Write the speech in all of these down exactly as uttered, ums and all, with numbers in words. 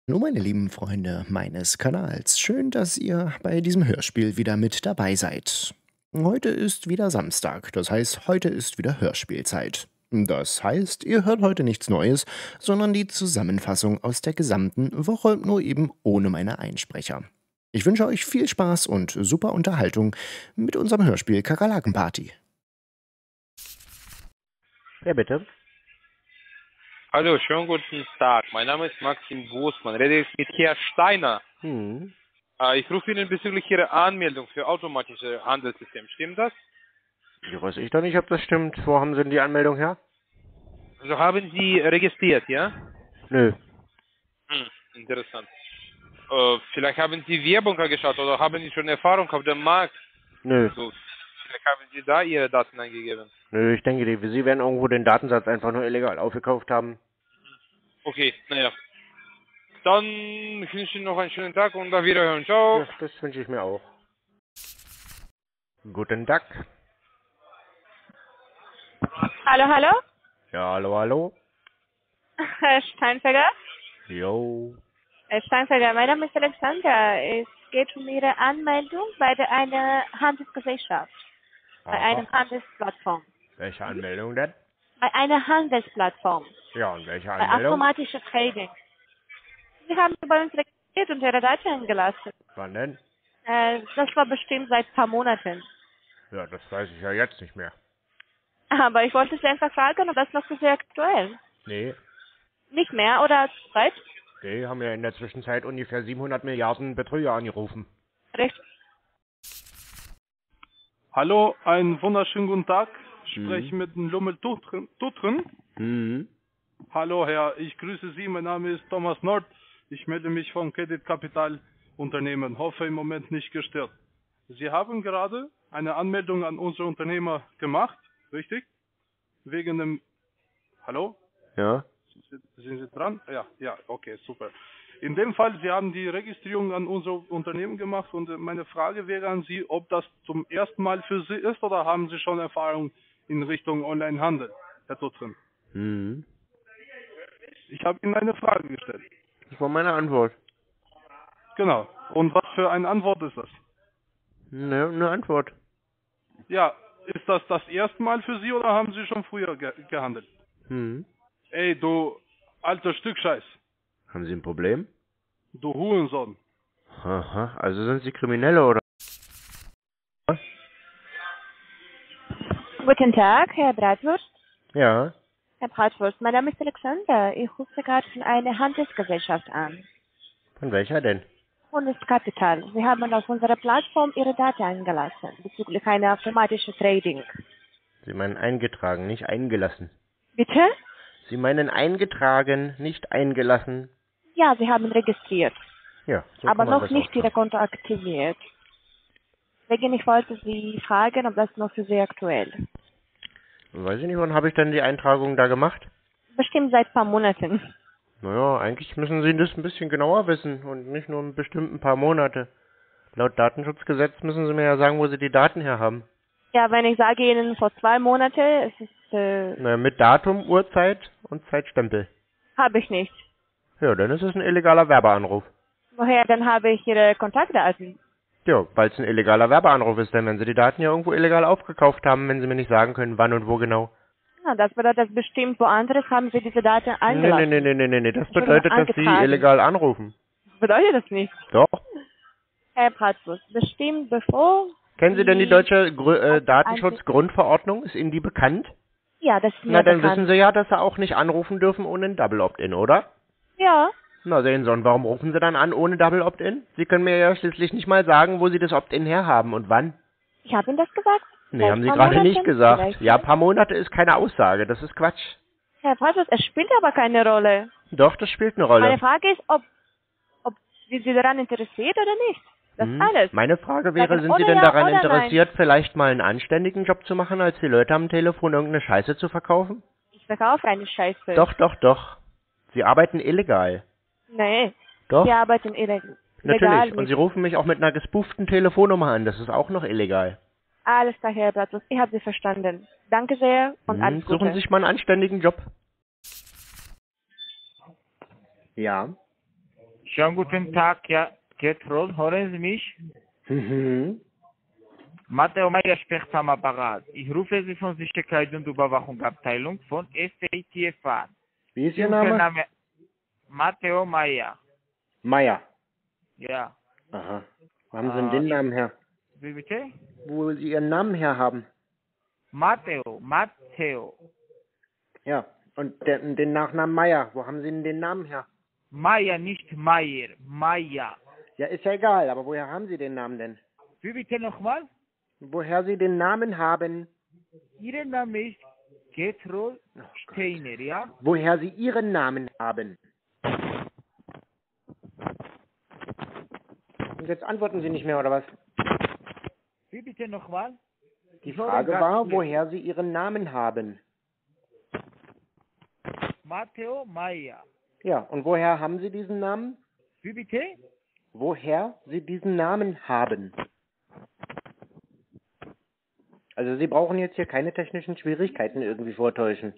Hallo meine lieben Freunde meines Kanals, schön, dass ihr bei diesem Hörspiel wieder mit dabei seid. Heute ist wieder Samstag, das heißt, heute ist wieder Hörspielzeit. Das heißt, ihr hört heute nichts Neues, sondern die Zusammenfassung aus der gesamten Woche, nur eben ohne meine Einsprecher. Ich wünsche euch viel Spaß und super Unterhaltung mit unserem Hörspiel Kakerlakenparty. Ja, bitte. Hallo, schönen guten Tag. Mein Name ist Maxim Bosmann. Rede ich mit Herrn Steiner. Hm. Äh, ich rufe Ihnen bezüglich Ihrer Anmeldung für automatische Handelssystem. Stimmt das? Ja, weiß ich doch nicht, ob das stimmt. Wo haben Sie denn die Anmeldung her? Also haben Sie registriert, ja? Nö. Hm, interessant. Äh, vielleicht haben Sie Werbung angeschaut oder haben Sie schon Erfahrung auf dem Markt? Nö. So, vielleicht haben Sie da Ihre Daten eingegeben. Nö, ich denke, die, Sie werden irgendwo den Datensatz einfach nur illegal aufgekauft haben. Okay, naja. Dann wünsche ich Ihnen noch einen schönen Tag und auf Wiederhören. Ciao. Ja, das wünsche ich mir auch. Guten Tag. Hallo, hallo? Ja, hallo, hallo. Herr Steinfeger? Jo. Herr Steinfeger, mein Name ist Alexander. Es geht um Ihre Anmeldung bei der einer Handelsgesellschaft, bei einer Aha. Handelsplattform. Welche Anmeldung denn? Bei einer Handelsplattform, Ja, und welche bei Anmeldung? automatischer Trading. Sie haben bei uns registriert und Ihre Daten eingelassen. Wann denn? Äh, das war bestimmt seit ein paar Monaten. Ja, das weiß ich ja jetzt nicht mehr. Aber ich wollte Sie einfach fragen, ob das noch für Sie aktuell ist. Nee. Nicht mehr oder Zeit? Nee, haben ja in der Zwischenzeit ungefähr siebenhundert Milliarden Betrüger angerufen. Recht. Hallo, einen wunderschönen guten Tag. Ich spreche Mhm. mit dem Lummel Tutren. Tutren. Mhm. Hallo Herr, ich grüße Sie. Mein Name ist Thomas Nord. Ich melde mich vom Credit Capital Unternehmen. Hoffe im Moment nicht gestört. Sie haben gerade eine Anmeldung an unsere Unternehmer gemacht, richtig? Wegen dem... Hallo? Ja. Sind sind Sie dran? Ja, ja, okay, super. In dem Fall, Sie haben die Registrierung an unser Unternehmen gemacht und meine Frage wäre an Sie, ob das zum ersten Mal für Sie ist oder haben Sie schon Erfahrung in Richtung Onlinehandel, Herr Tutren? Mhm. Ich habe Ihnen eine Frage gestellt. Das war meine Antwort. Genau. Und was für eine Antwort ist das? Ne, eine Antwort. Ja, ist das das erste Mal für Sie oder haben Sie schon früher ge gehandelt? Mhm. Ey, du alter Stück Scheiß. Haben Sie ein Problem? Du Hurensohn. Aha, also sind Sie Kriminelle, oder? Guten Tag, Herr Bratwurst. Ja. Herr Bratwurst, mein Name ist Alexander. Ich rufe gerade von einer Handelsgesellschaft an. Von welcher denn? Bundeskapital. Sie haben auf unserer Plattform Ihre Daten eingelassen bezüglich einer automatischen Trading. Sie meinen eingetragen, nicht eingelassen. Bitte? Sie meinen eingetragen, nicht eingelassen. Ja, Sie haben registriert, Ja, so aber kann man noch das nicht auch Ihr sagen. Konto aktiviert. Deswegen ich wollte Sie fragen, ob das noch für Sie aktuell ist. Weiß ich nicht, wann habe ich denn die Eintragung da gemacht? Bestimmt seit ein paar Monaten. Naja, eigentlich müssen Sie das ein bisschen genauer wissen und nicht nur ein bestimmten paar Monate. Laut Datenschutzgesetz müssen Sie mir ja sagen, wo Sie die Daten her haben. Ja, wenn ich sage Ihnen vor zwei Monaten, es ist, äh, Na, mit Datum, Uhrzeit und Zeitstempel. habe ich nicht. Ja, dann ist es ein illegaler Werbeanruf. Woher dann habe ich Ihre Kontaktdaten? Ja, weil es ein illegaler Werbeanruf ist, denn wenn Sie die Daten ja irgendwo illegal aufgekauft haben, wenn Sie mir nicht sagen können, wann und wo genau. Ja, das bedeutet bestimmt woanders haben Sie diese Daten Nee, nee, eingelassen. nee, nee, nee, nee, nee, das Entschuldigung, bedeutet, dass Sie angetragen. illegal anrufen. Bedeutet das nicht? Doch. Herr Bratwurst, bestimmt bevor... Kennen Sie denn die Sie- deutsche Grü äh, Also, Datenschutzgrundverordnung? Ist Ihnen die bekannt? Ja, das ist mir Na, dann bekannt. wissen Sie ja, dass Sie auch nicht anrufen dürfen ohne ein Double Opt-in, oder? Ja, Na, sehen Sie, und warum rufen Sie dann an ohne Double Opt-in? Sie können mir ja schließlich nicht mal sagen, wo Sie das Opt-in herhaben und wann. ich habe Ihnen das gesagt. Nee, Seit haben Sie paar gerade Monaten nicht gesagt. vielleicht. Ja, paar Monate ist keine Aussage, das ist Quatsch. Herr Bratwurst, es spielt aber keine Rolle. Doch, das spielt eine Meine Rolle. Frage ist, ob, ob Sie Sie daran interessiert oder nicht. Das Hm. alles. Meine Frage wäre, Sagen sind Sie oder denn ja daran oder interessiert, vielleicht mal einen anständigen Job zu machen, als die Leute am Telefon irgendeine Scheiße zu verkaufen? Ich verkaufe eine Scheiße. Doch, doch, doch. Sie arbeiten illegal. Nee, Doch, Sie arbeiten illegal. natürlich. Und mit. Sie rufen mich auch mit einer gespooften Telefonnummer an. Das ist auch noch illegal. Alles klar, Herr Bratwurst. Ich habe Sie verstanden. Danke sehr und Hm, alles Gute. suchen Sie sich mal einen anständigen Job. Ja. Schönen guten Tag, ja, Gertrud, hören Sie mich? Mhm. Matteo Meyer spricht am Apparat. Ich rufe Sie von Sicherheit und Überwachungsabteilung von S A T F an. Wie ist Ihr Name? Name Matteo Meyer. Meier. Ja. Aha. Wo haben Sie denn Äh, den ich- Namen her? Wie bitte? Wo Sie Ihren Namen her haben? Matteo, Matteo. Ja. Und den, den Nachnamen Meier. Wo haben Sie denn den Namen her? Meyer, nicht Meyer. Meyer. Ja, ist ja egal, aber woher haben Sie den Namen denn? Wie bitte nochmal? Woher Sie den Namen haben? Ihr Name ist Gertrud Oh Gott. Steiner, ja? Woher Sie Ihren Namen haben? Und jetzt antworten Sie nicht mehr, oder was? Wie bitte nochmal? Die Ich höre Frage ganz war, schlecht. woher Sie Ihren Namen haben. Matteo Meyer. Ja, und woher haben Sie diesen Namen? Wie bitte? Woher Sie diesen Namen haben. Also Sie brauchen jetzt hier keine technischen Schwierigkeiten irgendwie vortäuschen.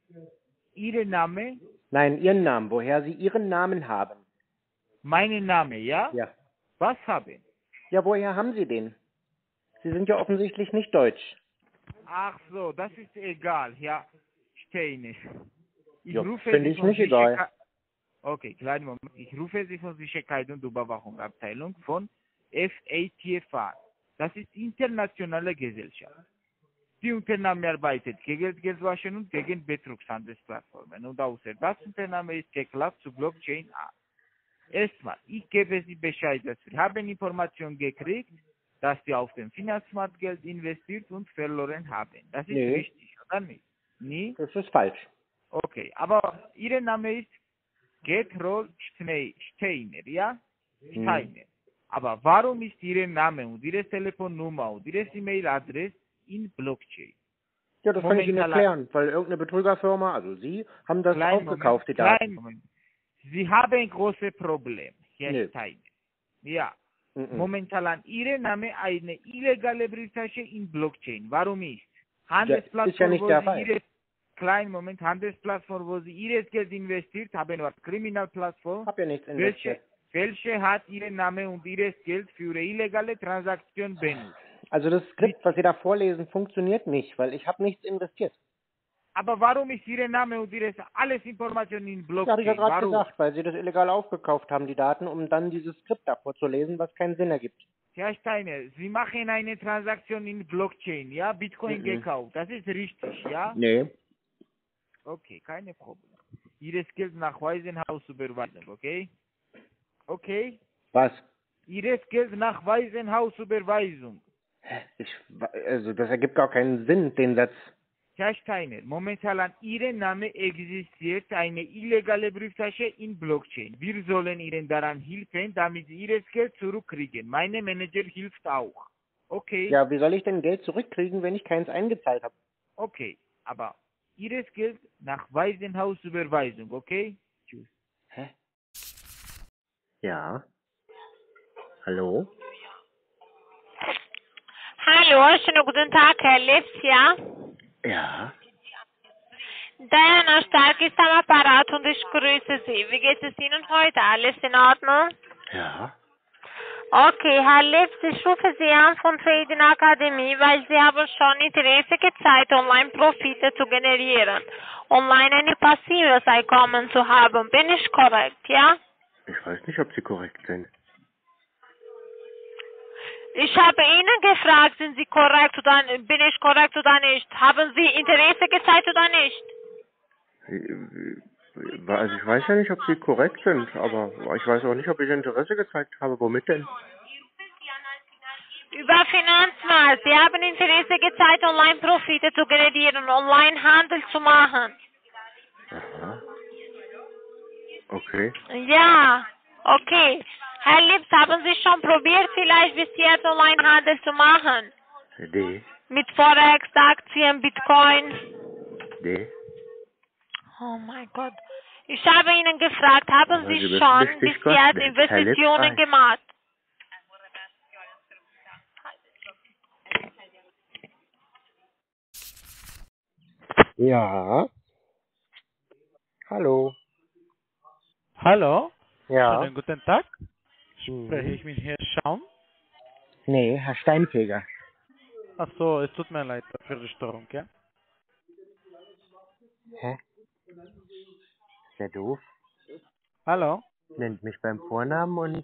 Ihr Name? Nein, Ihren Namen. Woher Sie Ihren Namen haben. Mein Name, ja? Ja. Was haben? Ja, woher haben Sie den? Sie sind ja offensichtlich nicht deutsch. Ach so, das ist egal, ja. Steiner. Ich Ja, rufe finde Sie ich von nicht egal. Sicherheit- Okay, kleinen Moment. Ich rufe Sie von Sicherheit und Überwachungsabteilung von F A T F an. Das ist internationale Gesellschaft. Die Unternehmen arbeitet gegen Geldwaschen und gegen Betrugshandelsplattformen. Und außer das Unternehmen ist geklappt zu Blockchain an. Erstmal, ich gebe Sie Bescheid, dass wir haben Informationen gekriegt, dass Sie auf dem Finanzmarkt Geld investiert und verloren haben. Das ist Nee. richtig, oder nicht? Nie? Das ist falsch. Okay, aber Ihr Name ist Gertrud Steiner, ja? Steiner. Aber warum ist Ihr Name und Ihre Telefonnummer und Ihre E-Mail-Adresse in Blockchain? Ja, das kann ich Ihnen Momentan- erklären, weil irgendeine Betrügerfirma, also Sie, haben das Kleinen aufgekauft, die Moment, Daten. kleinen Moment. Sie haben ein großes Problem, Herr Nee. Steiner. Ja. Mhm. Momentan Ihr Name eine illegale Brieftasche in Blockchain. Warum ist? Handelsplattform, ist ja nicht wo der Sie Fall. Ihre, kleinen Moment, Handelsplattform, wo Sie Ihres Geld investiert haben, war Kriminalplattform. Hab ja nichts Welche, investiert. welche hat Ihren Name und Ihres Geld für eine illegale Transaktion benutzt? Also das Skript, was Sie da vorlesen, funktioniert nicht, weil ich habe nichts investiert. Aber warum ist Ihr Name und Ihres alles Informationen in Das Blockchain? habe ich ja gerade warum? gesagt, weil Sie das illegal aufgekauft haben, die Daten, um dann dieses Skript da vorzulesen, was keinen Sinn ergibt. Herr Steiner, Sie machen eine Transaktion in Blockchain, ja? Bitcoin Mhm. gekauft. Das ist richtig, ja? Nee. Okay, keine Problem. Ihres Geld nach Waisenhausüberweisung, okay? Okay? Was? Ihres Geld nach Waisenhausüberweisung. Ich, also das ergibt gar keinen Sinn, den Satz. Herr Steiner, momentan Ihr Name existiert eine illegale Brieftasche in Blockchain. Wir sollen Ihnen daran helfen, damit Sie Ihres Geld zurückkriegen. Mein Manager hilft auch. Okay? Ja, wie soll ich denn Geld zurückkriegen, wenn ich keins eingezahlt habe? Okay, aber Ihres Geld nach Waisenhausüberweisung, okay? Tschüss. Hä? Ja. Hallo? Hallo, schönen guten Tag, Herr Lips, ja? Ja. Diana Stark ist am Apparat und ich grüße Sie. Wie geht es Ihnen heute? Alles in Ordnung? Ja. Okay, Herr Lips, ich rufe Sie an von Trading Akademie, weil Sie haben schon Interesse gezeigt, online Profite zu generieren. Online ein passives Einkommen zu haben. Bin ich korrekt, ja? Ich weiß nicht, ob Sie korrekt sind. Ich habe Ihnen gefragt, sind Sie korrekt oder bin ich korrekt oder nicht? Haben Sie Interesse gezeigt oder nicht? Also ich weiß ja nicht, ob Sie korrekt sind, aber ich weiß auch nicht, ob ich Interesse gezeigt habe. Womit denn? Über Finanzmarkt. Sie haben Interesse gezeigt, online Profite zu generieren, online Handel zu machen. Aha. Okay. Ja, okay. Herr Lips, haben Sie schon probiert, vielleicht bis jetzt online Handel zu machen? D. Mit Forex, Aktien, Bitcoin? D. Oh mein Gott. Ich habe Ihnen gefragt, haben Aber Sie Sie wissen schon richtig bis Gott, jetzt wer Investitionen Herr Lips gemacht? Ja. Hallo. Hallo? Ja. Schönen guten Tag. Mhm. Spreche ich mit Herrn Schaum? Nee, Herr Steinfeger. Ach so, es tut mir leid für die Störung, ja? Hä? Ist der doof? Hallo? Nennt mich beim Vornamen und...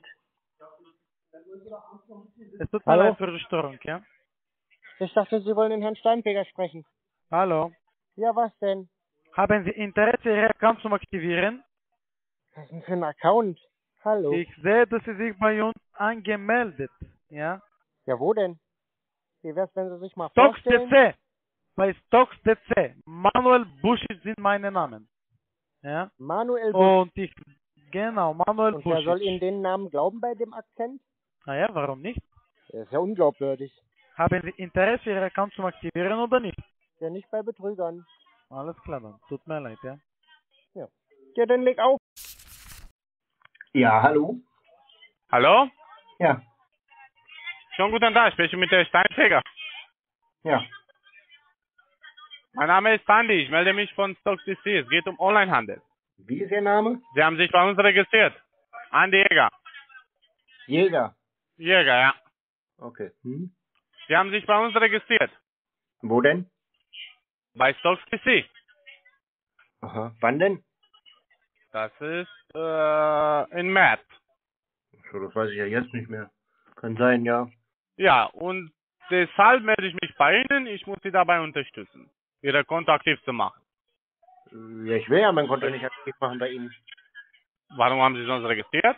Es tut mir Hallo? leid für die Störung, ja? Ich dachte, Sie wollen den Herrn Steinfeger sprechen. Hallo? Ja, was denn? Haben Sie Interesse, Ihren Account zu aktivieren? Was ist denn für ein Account? Hallo? Ich sehe, dass Sie sich bei uns angemeldet, ja? Ja, wo denn? Wie wär's, wenn Sie sich mal Stocks vorstellen? D C. Bei Stocks D C. Manuel Buschic sind meine Namen. Ja? Manuel Busch. Und ich, genau, Manuel Und wer soll Ihnen Buschic. den Namen glauben bei dem Akzent? Naja, warum nicht? Der ist ja unglaubwürdig. Haben Sie Interesse, Ihren Account zu aktivieren oder nicht? Ja, nicht bei Betrügern. Alles klar dann. Tut mir leid, ja? Ja. Ja, dann leg auf. Ja, hallo? Hallo? Ja, Schönen guten Tag, ich spreche mit der Steinfeger. ja. Mein Name ist Sandy, ich melde mich von Stocks D C. Es geht um Onlinehandel. Wie ist Ihr Name? Sie haben sich bei uns registriert. Andi Jäger. Jäger. Jäger, ja. Okay. Hm? Sie haben sich bei uns registriert. Wo denn? Bei Stocks D C. Aha. Wann denn? Das ist äh, in März. So, das weiß ich ja jetzt nicht mehr. Kann sein, ja. Ja, und deshalb melde ich mich bei Ihnen. Ich muss Sie dabei unterstützen, Ihre Konto aktiv zu machen. Äh, Ja, ich will ja mein Konto nicht aktiv machen bei Ihnen. Warum haben Sie sonst registriert?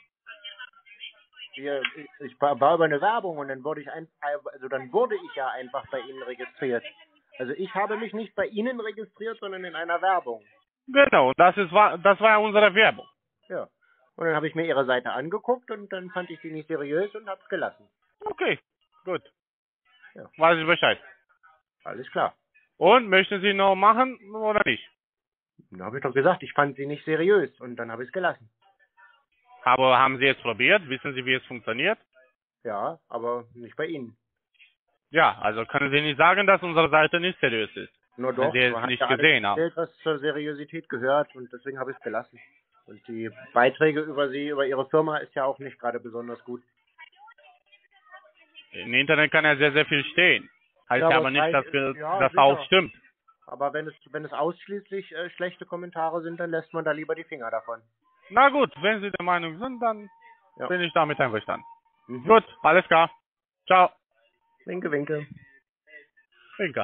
Ja, ich, ich war war über eine Werbung und dann wurde ich ein, also dann wurde ich ja einfach bei Ihnen registriert. Also ich habe mich nicht bei Ihnen registriert, sondern in einer Werbung. Genau, das ist wa- das war ja unsere Werbung. Ja. Und dann habe ich mir Ihre Seite angeguckt und dann fand ich die nicht seriös und habe es gelassen. Okay, gut. Ja. Weiß ich Bescheid. Alles klar. Und möchten Sie noch machen oder nicht? Dann habe ich doch gesagt, ich fand sie nicht seriös und dann habe ich es gelassen. Aber haben Sie jetzt probiert? Wissen Sie, wie es funktioniert? Ja, aber nicht bei Ihnen. Ja, also können Sie nicht sagen, dass unsere Seite nicht seriös ist. Nur Wenn doch, Sie es man hat nicht ja alles gesehen haben. erzählt, was zur Seriosität gehört und deswegen habe ich es gelassen. Und die Beiträge über Sie, über Ihre Firma ist ja auch nicht gerade besonders gut. Im Internet kann ja sehr, sehr viel stehen. Heißt Ja, ja aber aber nicht, es dass reicht- wir, ja, das sicher. auch stimmt. Aber wenn es, wenn es ausschließlich äh, schlechte Kommentare sind, dann lässt man da lieber die Finger davon. Na gut, wenn Sie der Meinung sind, dann Ja. bin ich damit einverstanden. Mhm. Gut, alles klar. Ciao. Winke, winke. Winker.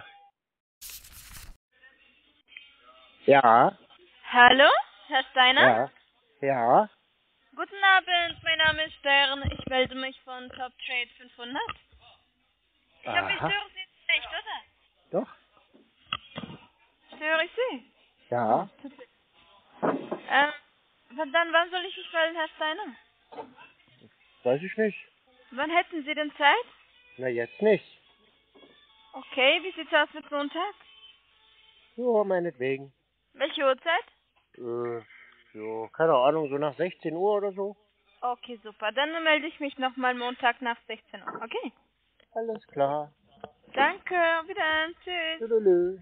Ja, Hallo, Herr Steiner? ja, ja. Guten Abend, mein Name ist Stern. Ich melde mich von Top Trade fünfhundert. Ich glaube, ich Aha. störe Sie nicht, oder? Doch, Störe ich Sie? ja. Ähm, wann- dann wann soll ich mich melden, Herr Steiner? Weiß ich nicht. Wann hätten Sie denn Zeit? Na, jetzt nicht. Okay, wie sieht's aus mit Montag? Ja, meinetwegen. Welche Uhrzeit? Äh, so, keine Ahnung, so nach sechzehn Uhr oder so. Okay, super. Dann melde ich mich nochmal Montag nach sechzehn Uhr. Okay? Alles klar. Danke, auf Wiedersehen. Tschüss. Tschüss.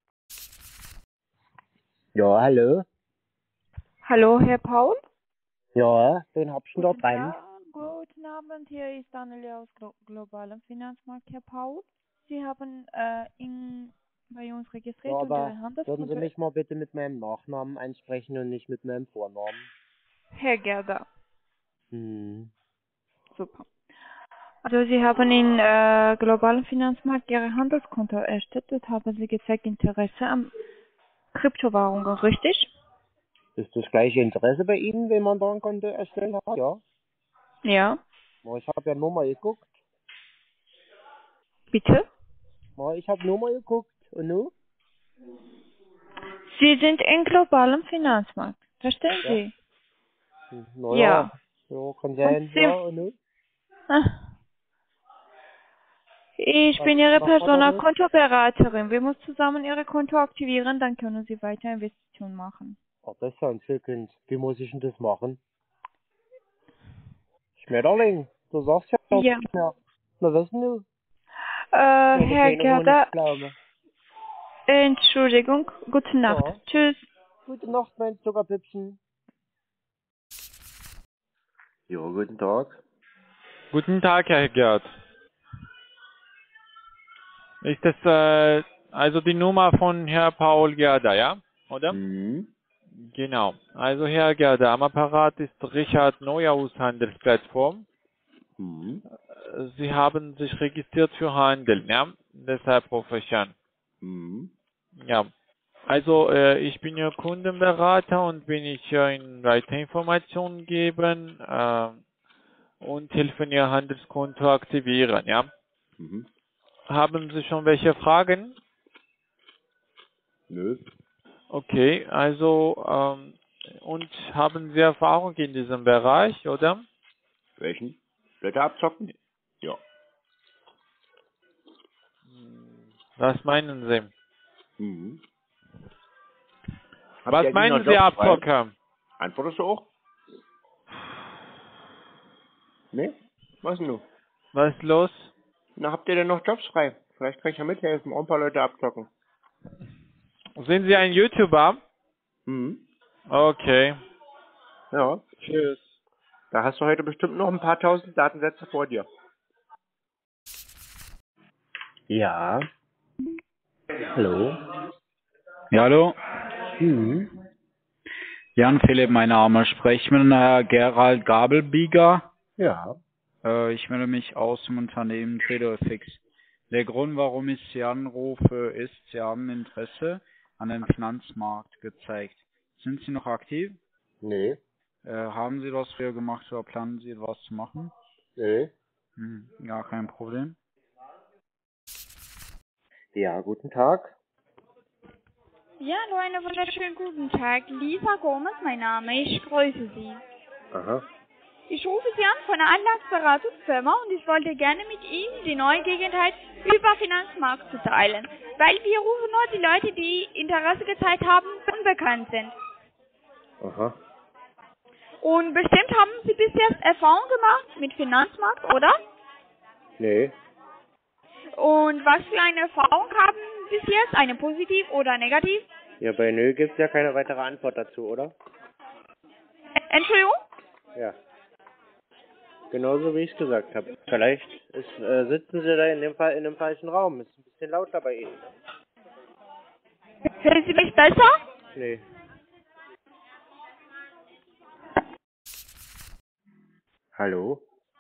Ja, hallo. Hallo, Herr Paul? Ja, den hab ich schon dort rein. Ja, guten Abend, hier ist Daniela aus Glo globalen Finanzmarkt, Herr Paul. Sie haben äh, in, bei uns registriert Ja, und aber Ihre Handelskonto... würden Sie mich mal bitte mit meinem Nachnamen ansprechen und nicht mit meinem Vornamen? Herr Gerda, Hm. super. Also Sie haben in äh, globalen Finanzmarkt Ihre Handelskonto erstellt, haben Sie gezeigt Interesse an Kryptowährungen, richtig? Ist das gleiche Interesse bei Ihnen, wenn man da ein Konto erstellt hat? Ja. Ja. Na, ich habe ja nur mal geguckt. Bitte? Na, ich habe nur mal geguckt. Und nu? Sie sind im globalen Finanzmarkt, verstehen Ja. Sie? Hm, Na Ja. ja. Ja, kann sein. Und Sie- Ja, und nu? Ah. Ich bin Ihre Was macht man Persona damit? Kontoberaterin. Wir müssen zusammen Ihre Konto aktivieren, dann können Sie weiter Investitionen machen. Ach, das ist ja ein Stückchen. Wie muss ich denn das machen? Schmetterling, du sagst ja noch Ja. nicht mehr. Na, wissen du? Äh, Herr Gerda, Glaube. Entschuldigung, gute Nacht. Ja. Tschüss. Gute Nacht, mein Zuckerpüppchen. Ja, guten Tag. Guten Tag, Herr Gerd. Ist das äh, also die Nummer von Herr Paul Gerder, ja? Oder? Mhm. Genau. Also Herr Gerder, am Apparat ist Richard Neuhaus Handelsplattform. Mhm. Äh, Sie haben sich registriert für Handel, ja? Deshalb rufe ich an. Mhm. Ja. Also äh, ich bin Ihr Kundenberater und bin ich äh, Ihnen weitere Informationen geben äh, und helfen Ihr Handelskonto aktivieren, ja? Mhm. Haben Sie schon welche Fragen? Nö. Okay, also ähm, und haben Sie Erfahrung in diesem Bereich, oder? Welchen? Blätter abzocken? Ja. Was meinen Sie? Mhm. Habt ihr Was eigentlich meinen noch Sie Jobs frei? Abzocker? Antwortest du auch? Nee? Was denn du? Was ist los? Na, habt ihr denn noch Jobs frei? Vielleicht kann ich ja mithelfen, auch ein paar Leute abzocken. Sind Sie ein YouTuber? Mhm. Okay. Ja. Tschüss. Da hast du heute bestimmt noch ein paar tausend Datensätze vor dir. Ja. Hallo. Ja, hallo. Mhm. Jan Philipp, mein Name. Spreche mit Herrn Gerald Gabelbieger. Ja. Äh, ich melde mich aus dem Unternehmen TraderFix. Der Grund, warum ich Sie anrufe, ist, Sie haben Interesse an dem Finanzmarkt gezeigt. Sind Sie noch aktiv? Nee. Äh, haben Sie was früher gemacht oder planen Sie etwas zu machen? Nee. Hm, ja, kein Problem. Ja, guten Tag. Ja, hallo, einen wunderschönen guten Tag. Lisa Gomez, mein Name. Ich grüße Sie. Aha. Ich rufe Sie an von einer Anlagsberatungsfirma und ich wollte gerne mit Ihnen die neue Gelegenheit über Finanzmarkt zu teilen, weil wir rufen nur die Leute, die Interesse gezeigt haben, unbekannt sind. Aha. Und bestimmt haben Sie bis jetzt Erfahrung gemacht mit Finanzmarkt, oder? Nee. Und was für eine Erfahrung haben Sie bis jetzt? Eine positiv oder negativ? Ja, bei Nö gibt's ja keine weitere Antwort dazu, oder? Entschuldigung? Ja. Genauso wie ich es gesagt habe. Vielleicht ist, äh, sitzen Sie da in dem Fall in einem falschen Raum. Ist ein bisschen lauter bei Ihnen. Hören Sie mich besser? Nee. Hallo?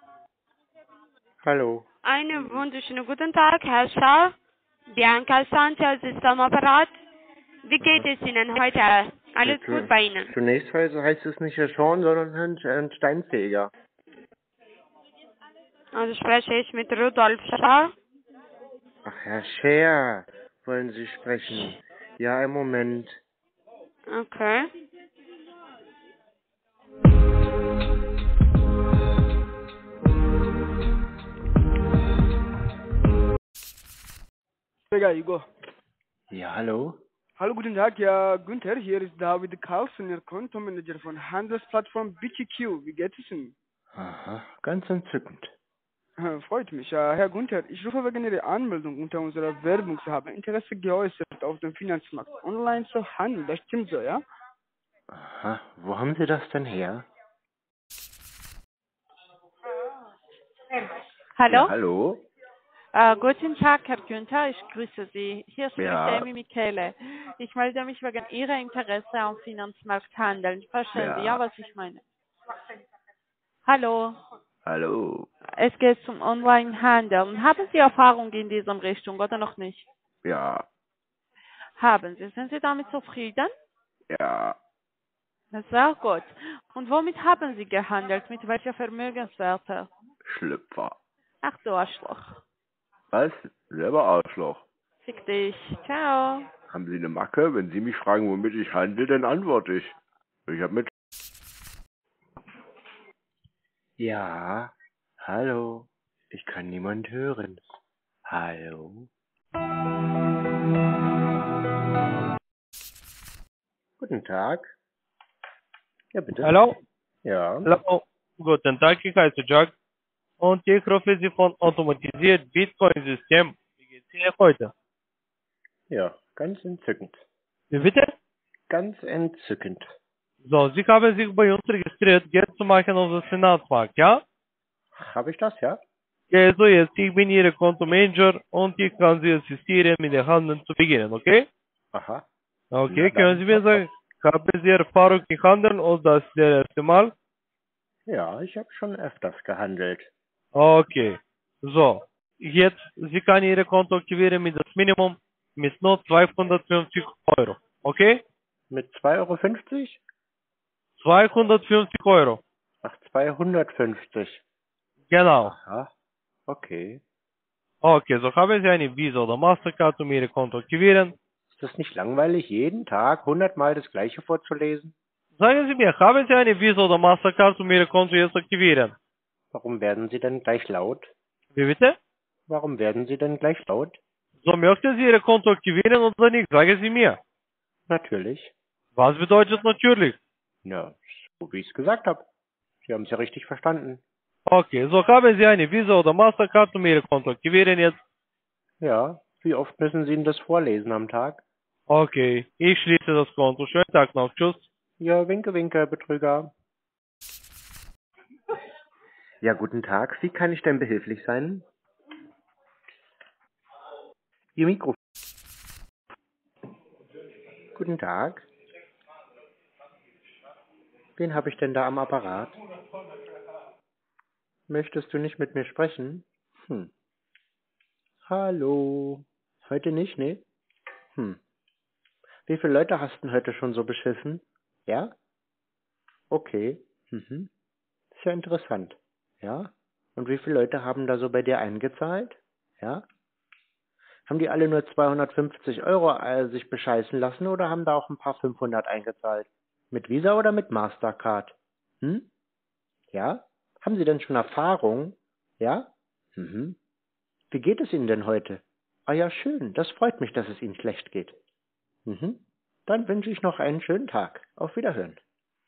Hallo? Einen wunderschönen guten Tag, Herr Schall. Bianca Sanchez ist am Apparat. Wie geht es Ihnen heute? Alles Ja, gut bei Ihnen? Zunächst heißt, heißt es nicht Herr Schorn, sondern ein, ein Steinfeger. Also spreche ich mit Rudolf Schall. Ach, Herr Scher, wollen Sie sprechen? Ja, im Moment. Okay. Igor. Ja, hallo? Hallo, guten Tag, ja, Günther, hier ist David Carlson, Ihr Kontomanager von Handelsplattform B T Q. Wie geht es Ihnen? Aha, ganz entzückend. Äh, Freut mich. Ja, Herr Günther, ich rufe wegen Ihrer Anmeldung unter unserer Werbung. Sie haben Interesse geäußert, auf dem Finanzmarkt online zu handeln. Das stimmt so, ja? Aha, wo haben Sie das denn her? Hallo? Ja, hallo? Äh, guten Tag, Herr Günther, ich grüße Sie. Hier spricht Ja. Amy Michele. Ich melde mich wegen Ihrer Interesse am Finanzmarkt handeln. Verstehen Sie, Ja. ja, was ich meine? Hallo? Hallo? Es geht zum Online-Handeln. Haben Sie Erfahrung in dieser Richtung oder noch nicht? Ja, Haben Sie. Sind Sie damit zufrieden? ja. Sehr gut. Und womit haben Sie gehandelt? Mit welcher Vermögenswerte? Schlüpfer. Ach du Arschloch. Was? Selber Arschloch. Fick dich. Ciao. Haben Sie eine Macke? Wenn Sie mich fragen, womit ich handle, dann antworte ich. Ich hab mit... Ja, hallo. Ich kann niemand hören. Hallo? Guten Tag. Ja, bitte. Hallo? Ja. Hallo, guten Tag, ich heiße Jack und ich rufe Sie von automatisiert Bitcoin-System. Wie geht's Ihnen heute? Ja, ganz entzückend. Wie bitte? Ganz entzückend. So, Sie haben sich bei uns registriert, Geld zu machen auf das Finanzmarkt, ja? Habe ich das, ja? Ja, so jetzt, ich bin Ihr Kontomanager und ich kann Sie assistieren, mit dem Handeln zu beginnen, okay? Aha. Okay, Na können dann. Sie mir sagen, haben Sie Erfahrung im Handeln oder das der erste Mal? Ja, ich habe schon öfters gehandelt. Okay, so, jetzt, Sie können Ihr Konto aktivieren mit das Minimum, mit nur zweihundertfünfzig Euro, okay? Mit zwei Euro fünfzig? zweihundertfünfzig Euro, Ach, zweihundertfünfzig. genau. Aha. Okay. Okay, so haben Sie eine Visa oder Mastercard, um Ihr Konto aktivieren. Ist das nicht langweilig, jeden Tag hundertmal das Gleiche vorzulesen? Sagen Sie mir, haben Sie eine Visa oder Mastercard, um Ihr Konto jetzt aktivieren? Warum werden Sie denn gleich laut? Wie bitte? Warum werden Sie denn gleich laut? So, möchten Sie Ihr Konto aktivieren oder nicht? Sagen Sie mir. Natürlich. Was bedeutet natürlich? Ja, so wie ich es gesagt habe. Sie haben es ja richtig verstanden. Okay, so haben Sie eine Visa oder Mastercard, um Ihr Konto aktivieren jetzt? Ja, wie oft müssen Sie Ihnen das vorlesen am Tag? Okay, ich schließe das Konto. Schönen Tag noch. Tschüss. Ja, winke, winke, Betrüger. Ja, guten Tag. Wie kann ich denn behilflich sein? Ihr Mikro. Guten Tag. Wen habe ich denn da am Apparat? Möchtest du nicht mit mir sprechen? Hm. Hallo. Heute nicht, ne? Hm. Wie viele Leute hast du denn heute schon so beschissen? Ja? Okay. Mhm. Ist ja interessant. Ja? Und wie viele Leute haben da so bei dir eingezahlt? Ja? Haben die alle nur zweihundertfünfzig Euro äh, sich bescheißen lassen oder haben da auch ein paar fünfhundert eingezahlt? Mit Visa oder mit Mastercard? Hm? Ja? Haben Sie denn schon Erfahrung? Ja? Mhm. Wie geht es Ihnen denn heute? Ah ja, schön. Das freut mich, dass es Ihnen schlecht geht. Mhm. Dann wünsche ich noch einen schönen Tag. Auf Wiederhören.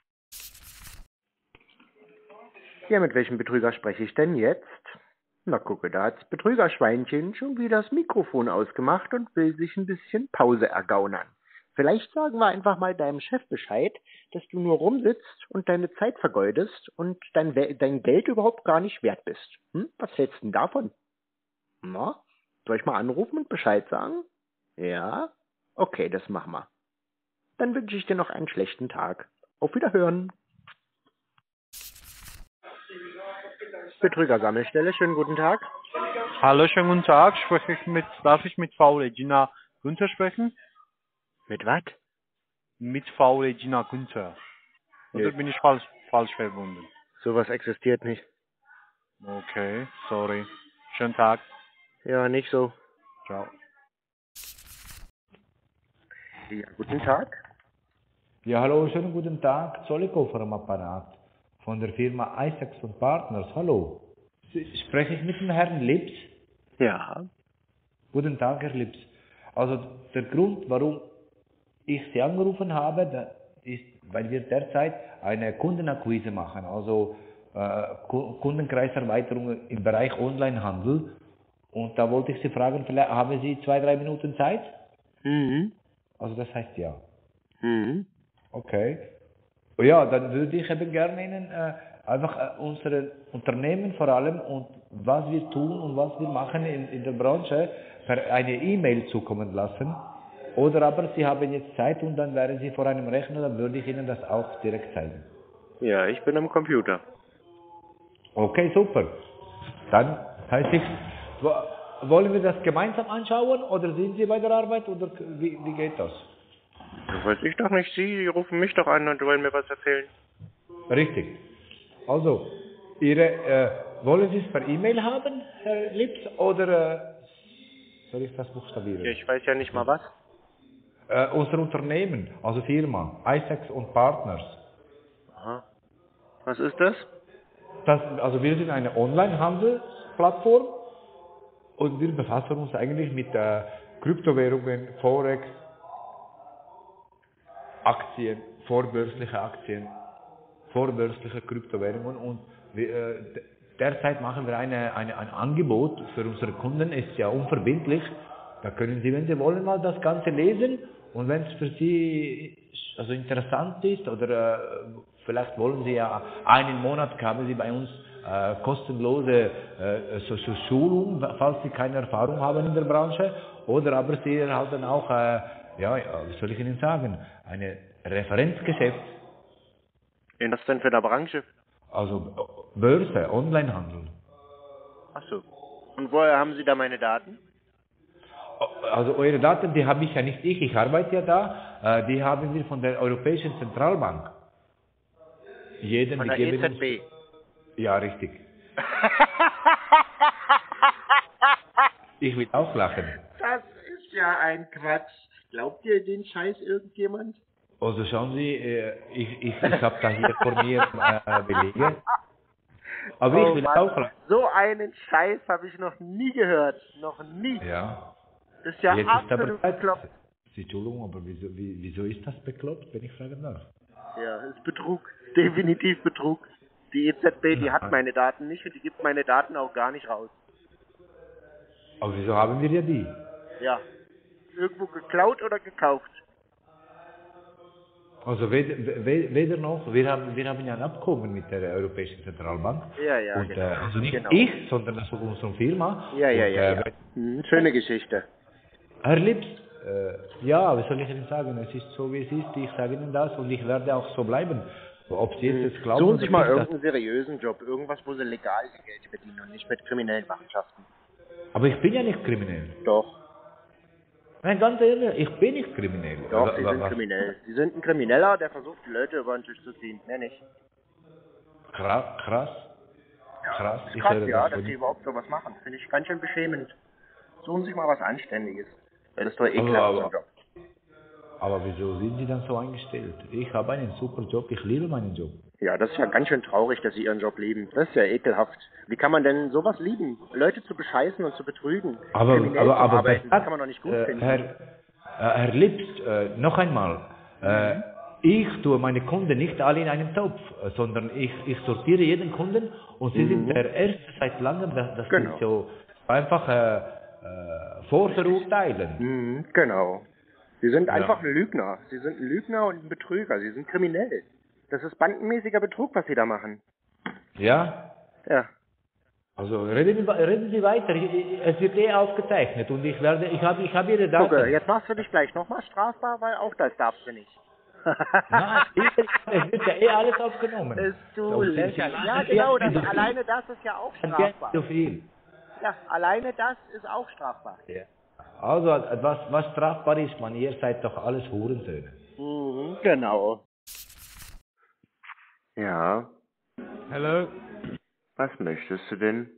Ja, mit welchem Betrüger spreche ich denn jetzt? Na gucke, da hat's Betrügerschweinchen schon wieder das Mikrofon ausgemacht und will sich ein bisschen Pause ergaunern. Vielleicht sagen wir einfach mal deinem Chef Bescheid, dass du nur rumsitzt und deine Zeit vergeudest und dein, We- dein Geld überhaupt gar nicht wert bist. Hm? Was hältst du denn davon? Na, soll ich mal anrufen und Bescheid sagen? Ja? Okay, das machen wir. Dann wünsche ich dir noch einen schlechten Tag. Auf Wiederhören. Betrügersammelstelle, schönen guten Tag. Hallo, schönen guten Tag. Spreche ich mit, darf ich mit Frau Regina Günther sprechen? Mit was? Mit Frau Regina Günther. Oder Nee. bin ich falsch, falsch verbunden? Sowas existiert nicht. Okay, sorry. Schönen Tag. Ja, nicht so. Ciao. Ja, guten Tag. Ja, hallo, schönen guten Tag. Zollikofer am Apparat von der Firma Isaacs und Partners. Hallo. Spreche ich mit dem Herrn Lips? Ja. Guten Tag, Herr Lips. Also der Grund, warum ich Sie angerufen habe, da ist, weil wir derzeit eine Kundenakquise machen, also äh, Ku- Kundenkreiserweiterung im Bereich Onlinehandel. Und da wollte ich Sie fragen, vielleicht haben Sie zwei, drei Minuten Zeit? Mhm. Also das heißt ja. Mhm. Okay. Oh ja, dann würde ich eben gerne Ihnen äh, einfach äh, unsere Unternehmen vor allem und was wir tun und was wir machen in, in der Branche per eine E-Mail zukommen lassen. Oder aber Sie haben jetzt Zeit und dann wären Sie vor einem Rechner, dann würde ich Ihnen das auch direkt zeigen. Ja, ich bin am Computer. Okay, super. Dann heißt ich, wo- wollen wir das gemeinsam anschauen oder sind Sie bei der Arbeit oder wie, wie geht das? Das weiß ich doch nicht. Sie rufen mich doch an und wollen mir was erzählen. Richtig. Also, Ihre, äh, wollen Sie es per E-Mail haben, Herr Lips, oder äh, soll ich das buchstabieren? Ja, ich weiß ja nicht mal was. Äh, unser Unternehmen, also Firma, Isaacs und Partners. Aha. Was ist das? Das, also wir sind eine Online-Handelsplattform und wir befassen uns eigentlich mit äh, Kryptowährungen, Forex, Aktien, vorbörsliche Aktien, vorbörsliche Kryptowährungen und wir, äh, d- derzeit machen wir eine, eine, ein Angebot für unsere Kunden, ist ja unverbindlich. Da können Sie, wenn Sie wollen, mal das Ganze lesen Und wenn es für Sie also interessant ist oder äh, vielleicht wollen Sie ja einen Monat haben Sie bei uns äh, kostenlose äh, so, so Schulung, falls Sie keine Erfahrung haben in der Branche, oder aber Sie erhalten auch, äh, ja, was soll ich Ihnen sagen, eine Referenzgeschäft. In was denn für eine Branche? Also Börse, Onlinehandel. Ach so. Und woher haben Sie da meine Daten? Also eure Daten, die habe ich ja nicht ich, ich arbeite ja da, äh, die haben wir von der Europäischen Zentralbank. Jeden, Von die der geben E Z B? uns, ja, richtig. Ich will auch lachen. Das ist ja ein Quatsch. Glaubt ihr den Scheiß irgendjemand? Also schauen Sie, äh, ich, ich, ich habe da hier vor mir äh, Belege. Aber Oh ich will Mann, auch lachen. so einen Scheiß habe ich noch nie gehört. Noch nie. Ja. Das ist ja Jetzt ist aber absolut Zeit. bekloppt. Entschuldigung, aber wieso, wie, wieso ist das bekloppt, wenn ich fragen darf? Ja, ist Betrug. Definitiv Betrug. Die E Z B, die hat meine Daten nicht und die gibt meine Daten auch gar nicht raus. Aber wieso haben wir ja die? Ja. Irgendwo geklaut oder gekauft. Also weder, we- weder noch, wir haben, wir haben ja ein Abkommen mit der Europäischen Zentralbank. Ja, ja, und, genau. äh, also nicht Genau. ich, sondern also unsere Firma. Ja, ja, und, ja. äh, ja. Hm, schöne Geschichte. Herr Lips, äh, ja, was soll ich Ihnen sagen? Es ist so, wie es ist. Ich sage Ihnen das und ich werde auch so bleiben. Ob Sie jetzt das glauben Suchen oder sich mal nicht, das- irgendeinen seriösen Job. Irgendwas, wo sie legal ihr Geld verdienen und nicht mit kriminellen Machenschaften. Aber ich bin ja nicht kriminell. Doch. Nein, ganz ehrlich, ich bin nicht kriminell. Doch, Wa- sie wa- sind was- kriminell. Sie sind ein Krimineller, der versucht, die Leute über den Tisch zu ziehen. Mehr nicht. Krass, krass. Krass. Ist Ich krass, höre ja, das dass von- sie überhaupt sowas machen. Finde ich ganz schön beschämend. Suchen sich mal was Anständiges. Weil das ist doch Also, ekelhaft, so aber- ein Job. Aber wieso sind Sie dann so eingestellt? Ich habe einen super Job, ich liebe meinen Job. Ja, das ist ja ganz schön traurig, dass sie ihren Job lieben. Das ist ja ekelhaft. Wie kann man denn sowas lieben? Leute zu bescheißen und zu betrügen. Aber, Kriminell aber, zu aber arbeiten, das kann man doch nicht gut äh, finden. Herr, äh, Herr Lips, äh, noch einmal. Äh, ich tue meine Kunden nicht alle in einen Topf, äh, sondern ich, ich sortiere jeden Kunden und Sie sind Mhm. der Erste seit langem, das, das Genau. ist so einfach äh, äh, vorverurteilen. Mhm, genau. Sie sind Ja. einfach ein Lügner. Sie sind ein Lügner und ein Betrüger. Sie sind kriminell. Das ist bandenmäßiger Betrug, was sie da machen. Ja? Ja. Also reden, Sie- reden Sie weiter, Ich- ich- es wird eh aufgezeichnet und ich werde, ich habe ich habe Ihre Daten. Gucke, jetzt machst du dich gleich nochmal strafbar, weil auch das darfst du nicht. Nein, es wird ja eh alles aufgenommen. Bist du So, lächerlich. Ja, ja, genau, das, ja. alleine das ist ja auch Ein strafbar. zu viel. Ja, alleine das ist auch strafbar. Ja. Also, was, was strafbar ist, man, ihr seid doch alles Hurensöhne. Mhm, genau. Ja. Hello, Was möchtest du denn?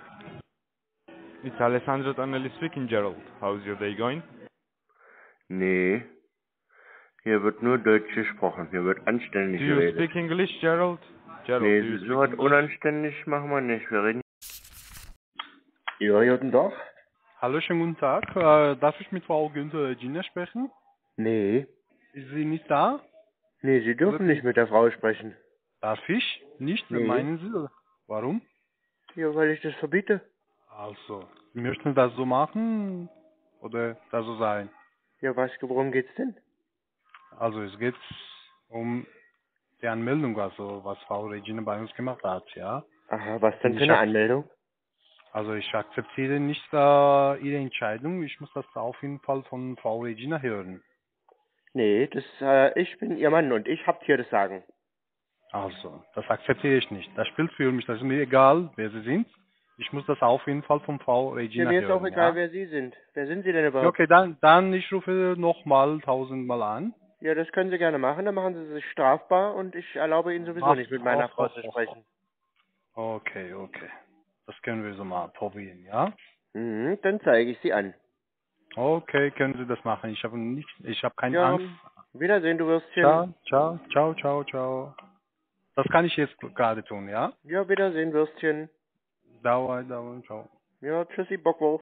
it's Alessandro Donnelly speaking, Gerald. How's your day going? Nee. Hier wird nur Deutsch gesprochen. Hier wird anständig Do you geredet. speak English, Gerald? Gerald, Nee, do you so speak was English? unanständig machen wir nicht. Wir reden. Ja, guten Tag. Hallo, schönen guten Tag. Äh, darf ich mit Frau Günther Gina sprechen? Nee. Ist sie nicht da? Nee, Sie dürfen nicht mit der Frau sprechen. Darf ich? Nicht? Nee. Meinen Sie? Oder? Warum? Ja, weil ich das verbiete. Also, Sie möchten das so machen oder das so sein? Ja, was, worum geht's denn? Also, es geht um die Anmeldung, also was Frau Regina bei uns gemacht hat, ja. Aha, was denn Und für ich eine ak- Anmeldung? Also, ich akzeptiere nicht äh, Ihre Entscheidung. Ich muss das auf jeden Fall von Frau Regina hören. Nee, das, äh, ich bin Ihr Mann und ich hab hier das Sagen. Also, das akzeptiere ich nicht. Das spielt für mich, das ist mir egal, wer Sie sind. Ich muss das auf jeden Fall von Frau Ja, Regina mir ist hören. auch egal, ja? wer Sie sind. Wer sind Sie denn überhaupt? Ja, okay, dann, dann ich rufe nochmal tausendmal an. Ja, das können Sie gerne machen, dann machen Sie sich strafbar und ich erlaube Ihnen sowieso Ach, nicht mit meiner ach, Frau ach, zu ach, sprechen. Okay, okay. Das können wir so mal probieren, ja? Mhm, dann zeige ich Sie an. Okay, können Sie das machen. Ich habe nicht, ich habe keine Ja, Angst. Wiedersehen, du Würstchen. Ciao, ciao, ciao, ciao, ciao. Das kann ich jetzt gerade tun, ja? Ja, Wiedersehen, Würstchen. Dauer, dauer, ciao. Ja, tschüssi, Bockwurst.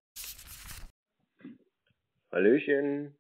Hallöchen.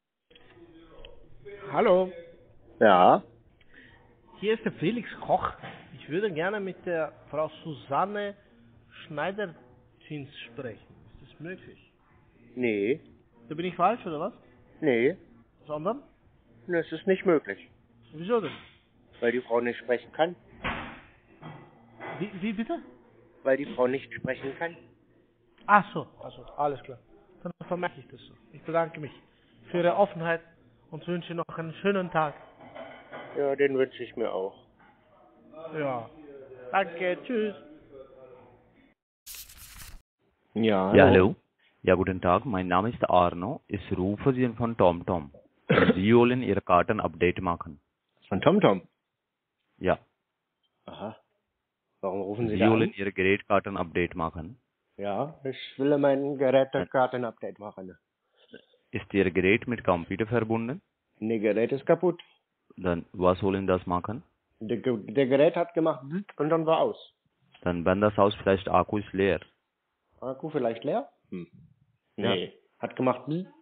Hallo, Ja? hier ist der Felix Koch. Ich würde gerne mit der Frau Susanne Schneider-Zins sprechen. Ist das möglich? Nee. Da bin ich falsch, oder was? Nee. Sondern? Ne, es ist nicht möglich. Wieso denn? Weil die Frau nicht sprechen kann. Wie, wie bitte? Weil die Frau nicht sprechen kann. Ach so, also alles klar. Dann vermerke ich das so. Ich bedanke mich für Ihre Offenheit und wünsche noch einen schönen Tag. Ja, den wünsche ich mir auch. Ja. Danke, tschüss. Ja, Ja, hallo. Ja, guten Tag. Mein Name ist Arno. Ich rufe Sie von TomTom. Sie wollen Ihre Karten Update machen. Von TomTom? Ja. Aha. Warum rufen Sie Sie da wollen an? Ihre Gerätkarten Update machen. Ja, ich will mein Gerätekarten-Update machen. Ist Ihr Gerät mit Computer verbunden? Ne, Gerät ist kaputt. Dann was sollen das machen? Der, Ge- der Gerät hat gemacht und dann war aus. Dann wenn das Haus vielleicht Akku ist leer. Akku vielleicht leer? Hm. Ja. Nee. Hat gemacht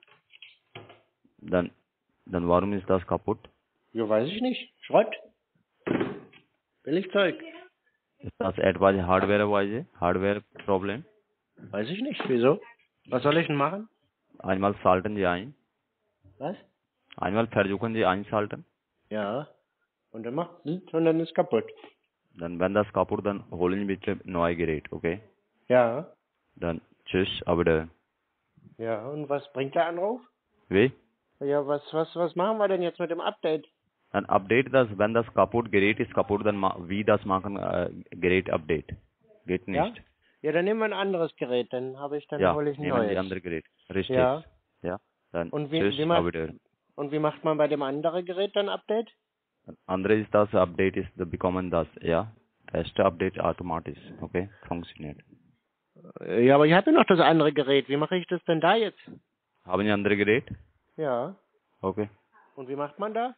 Dann, dann warum ist das kaputt? Ja, weiß ich nicht. Schrott. Billigzeug. Ist das etwas Hardware-weise? Hardware-Problem? Weiß ich nicht. Wieso? Was soll ich denn machen? Einmal schalten Sie ein. Was? Einmal versuchen Sie einschalten. Ja. Und dann macht und dann ist kaputt. Dann wenn das kaputt, dann holen Sie bitte neues Gerät, okay? Ja. Dann tschüss, aber Ja, und was bringt der Anruf? wie? Ja, was, was, was machen wir denn jetzt mit dem Update? Dann update das, wenn das kaputt Gerät ist kaputt, dann ma wie das machen, äh, Gerät Update. Geht nicht. Ja? Ja, dann nehmen wir ein anderes Gerät, dann habe ich, dann Ja, hole ich ein nehmen neues. Sie andere Gerät. Richtig. Ja. Ja. Dann Und wie, tschüss, wie macht, aber und wie macht man bei dem anderen Gerät dann Update? andere ist das Update ist bekommen das, ja. Erste Update automatisch, okay? Funktioniert. Ja, aber ich habe ja noch das andere Gerät. Wie mache ich das denn da jetzt? Haben Sie andere Gerät? Ja. Okay. Und wie macht man da?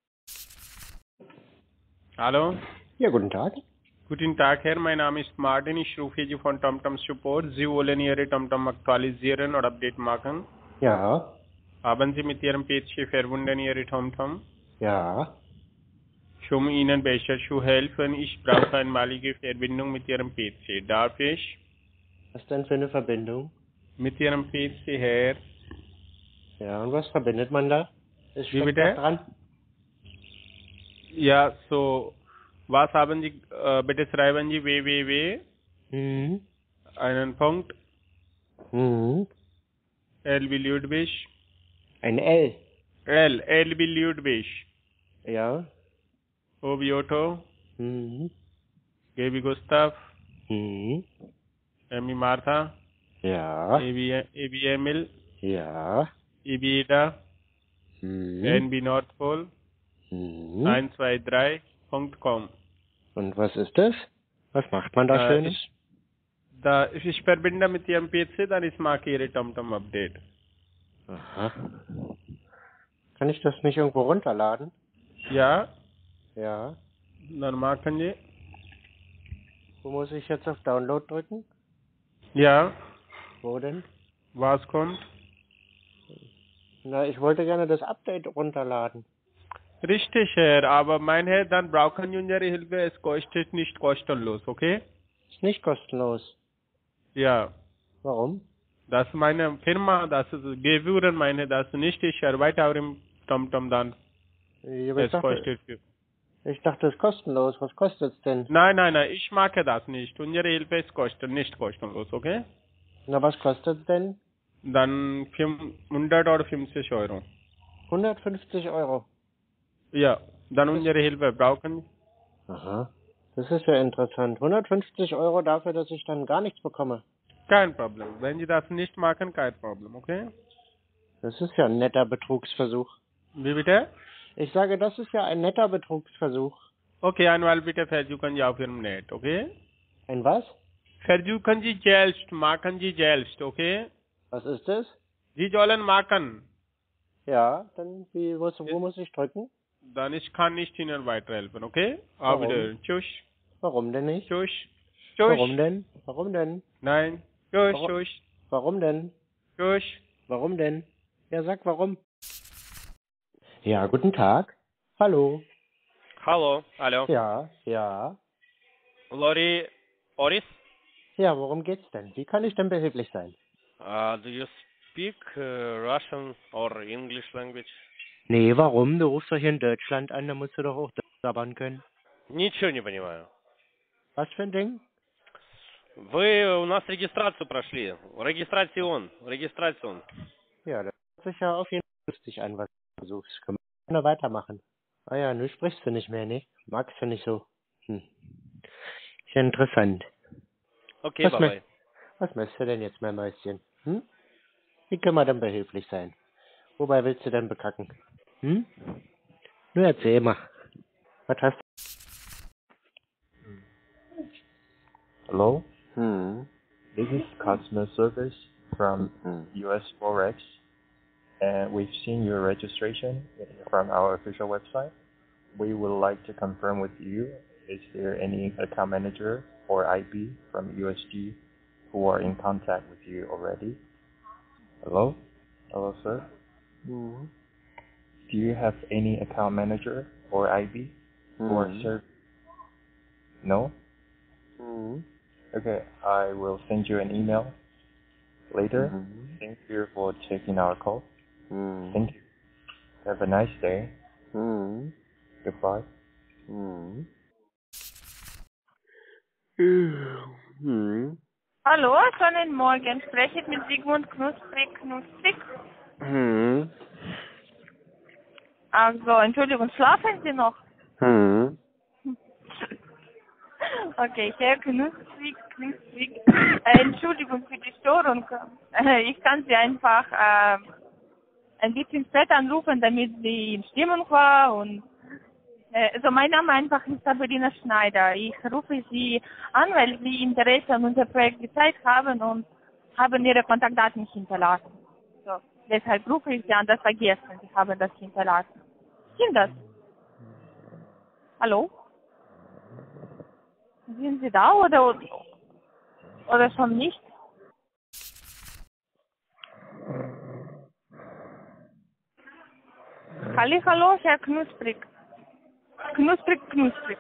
Hallo? Ja, guten Tag. Guten Tag, Herr. Mein Name ist Martin. Ich rufe Sie von TomTom Support. Sie wollen Ihre TomTom aktualisieren oder Update machen. Ja. Haben Sie mit Ihrem P C verbunden Ihre TomTom? Ja. Um Ihnen besser zu helfen, ich brauche einmalige Verbindung mit Ihrem P C. Darf ich? Was denn für eine Verbindung? Mit Ihrem P C, Herr. Ja, und was verbindet man da? Ist Wie steckt bitte? was dran? Ja, so, was haben Sie, äh, bitte schreiben Sie www, Mhm. einen Punkt, Mhm. L wie Ludwig, Ein L. L, L wie Ludwig, Ja. O wie Otto, Mhm. G wie Gustav, Mhm. M wie Martha, Ja. E wie, E wie Emil, Ja. I wie Ida, Mhm. N wie Nordpol, Mhm. eins zwei drei Punkt com. Und was ist das? Was macht man da Äh, Schönes? ich, da, ich verbinde mit Ihrem P C, dann ich mache Ihre TomTom Update. Aha. Kann ich das nicht irgendwo runterladen? Ja, Ja. dann machen Sie. Wo muss ich jetzt auf Download drücken? Ja, Wo denn? was kommt? Na, ich wollte gerne das Update runterladen. Richtig, Herr, aber mein Herr, dann brauchen Sie unsere Hilfe, es kostet nicht kostenlos, okay? Ist nicht kostenlos. Ja, Warum? das ist meine Firma, das ist Gebühren, meine, das ist nicht, ich arbeite auch im TomTom dann, Ja, aber ich es dachte, kostet. ich dachte, es ist kostenlos. Was kostet's denn? Nein, nein, nein, ich mache das nicht, unsere Hilfe ist kostet, nicht kostenlos, okay? Na, was kostet's denn? Dann hundert oder fünfzig Euro. hundertfünfzig Euro. Ja, dann unsere Hilfe brauchen. Aha. Das ist ja interessant. hundertfünfzig Euro dafür, dass ich dann gar nichts bekomme. Kein Problem. Wenn Sie das nicht machen, kein Problem, okay? Das ist ja ein netter Betrugsversuch. Wie bitte? Ich sage, das ist ja ein netter Betrugsversuch. Okay, einmal bitte versuchen Sie auf Ihrem Net, okay? Ein was? Versuchen Sie selbst, machen Sie selbst, okay? Was ist das? Sie sollen machen. Ja, dann wie, wo, wo muss ich drücken? Dann ich kann nicht Ihnen weiterhelfen, okay? Warum? Auf Wiedersehen. Tschüss. Warum denn nicht? Tschüss. Tschüss. Warum denn? Warum denn? Nein. Tschüss, Warum? tschüss. Warum denn? Tschüss. Warum denn? Ja, sag warum. Ja, guten Tag. Hallo. Hallo, hallo. Ja, ja. Lori Oris, Ja, worum geht's denn? Wie kann ich denn behilflich sein? uh, do you speak uh, Russian or English language? Nee, warum? Du rufst doch hier in Deutschland an, da musst du doch auch sabbern können. Ничего не понимаю. Was für ein Ding? Вы у нас регистрацию прошли. Регистрацион. Регистрацион. Ja, das hört sich ja auf jeden Fall lustig an, was du suchst. Können wir gerne weitermachen. Ah ja, nun sprichst du nicht mehr, ne? Magst du nicht so. Hm. Ist ja interessant. Okay, was, bye mö bye. was möchtest du denn jetzt, mein Mäuschen? Hm? Wie können wir denn behilflich sein? Wobei willst du denn bekacken? Hm? Nur erzähl mal. Was hast du? Hello, Hmm. this is customer service from U S Forex, and we've seen your registration from our official website. We would like to confirm with you, is there any account manager or I B from U S G who are in contact with you already? Hello? Hello, sir? Hmm. Do you have any account manager or I B who are Hmm. served? No? Hmm. Okay, I will send you an email later. Mhm. Thank you for taking our call. Hmm. Thank you. Have a nice day. Hmm. Goodbye. Hmm. Hmm. Hallo, schönen Morgen. Spreche ich mit Sigmund Knusprig Knusprig? Hmm. Also, Entschuldigung, schlafen Sie noch? Hmm. Okay, Herr Knusprig Knusprig. Äh, Entschuldigung für die Störung. Äh, ich kann Sie einfach äh, ein bisschen später anrufen, damit Sie in Stimmung war. Und äh, also mein Name einfach ist Sabrina Schneider. Ich rufe Sie an, weil Sie Interesse an unser Projekt gezeigt haben und haben Ihre Kontaktdaten hinterlassen. So, deshalb rufe ich Sie an, das vergessen. Sie haben das hinterlassen. Stimmt das? Hallo? Sind Sie da oder, oder schon nicht? Halli, hallo, Herr Knusprig. Knusprig, Knusprig.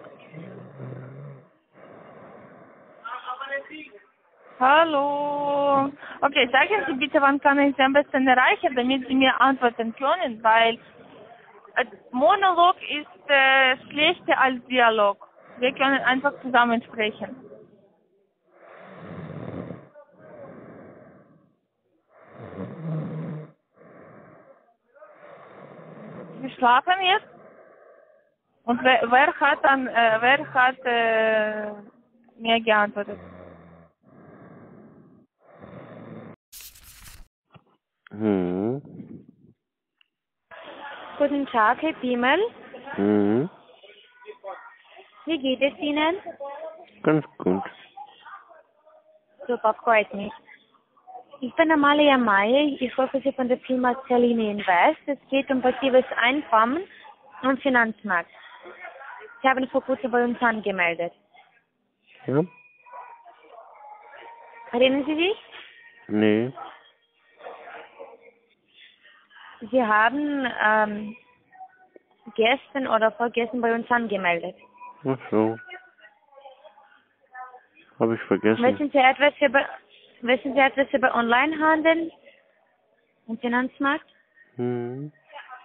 Hallo. Okay, sagen Sie bitte, wann kann ich Sie am besten erreichen, damit Sie mir antworten können, weil äh, Monolog ist äh, schlechter als Dialog. Wir können einfach zusammen sprechen. Sie schlafen jetzt? Und wer, wer hat dann, äh, wer hat äh, mir geantwortet? Hmm. Guten Tag, Herr Piemel. Hmm. Wie geht es Ihnen? Ganz gut. Super, freut mich. Ich bin Amalia Mayer. Ich rufe Sie von der Firma Celine Invest. Es geht um passives Einkommen am Finanzmarkt. Sie haben vor kurzem bei uns angemeldet. Ja? Erinnern Sie sich? Nee. Sie haben ähm, gestern oder vorgestern bei uns angemeldet. Ach so. Habe ich vergessen. Wissen Sie etwas über, wissen Sie etwas über Onlinehandel im Finanzmarkt? Hm.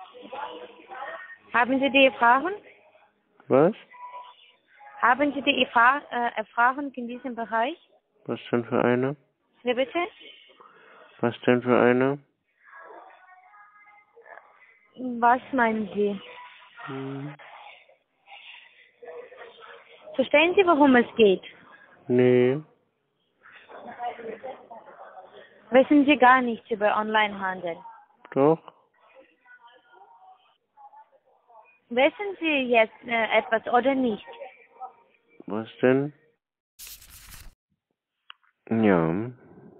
Haben Sie die Erfahrung? Was? Haben Sie die Erfa äh, Erfahrung in diesem Bereich? Was denn für eine? Wie bitte? Was denn für eine? Was meinen Sie? Hm. Verstehen Sie, worum es geht? Nee. Wissen Sie gar nichts über Onlinehandel? Doch. Wissen Sie jetzt äh, etwas oder nicht? Was denn? Ja.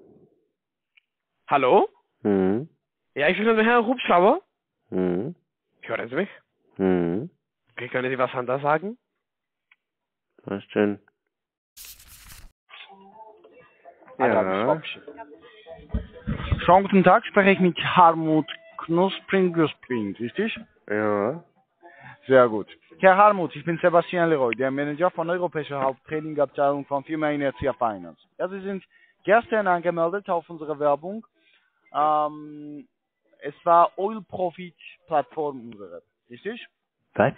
Hallo? Hm. Ja, ich bin der Herr Hubschrauber. Hm. Hören Sie mich? Hm. Okay, können Sie was anderes sagen? Was denn? Ja. Schönen guten Tag, spreche ich mit Harmut Knuspring Knuspring, richtig? Ja. Sehr gut. Herr Harmut, ich bin Sebastian Leroy, der Manager von Europäischer Haupttrading-Abteilung von Firma Inertia Finance. Ja, Sie sind gestern angemeldet auf unsere Werbung. Ähm, es war Oil Profit Plattform unsere, richtig? Was?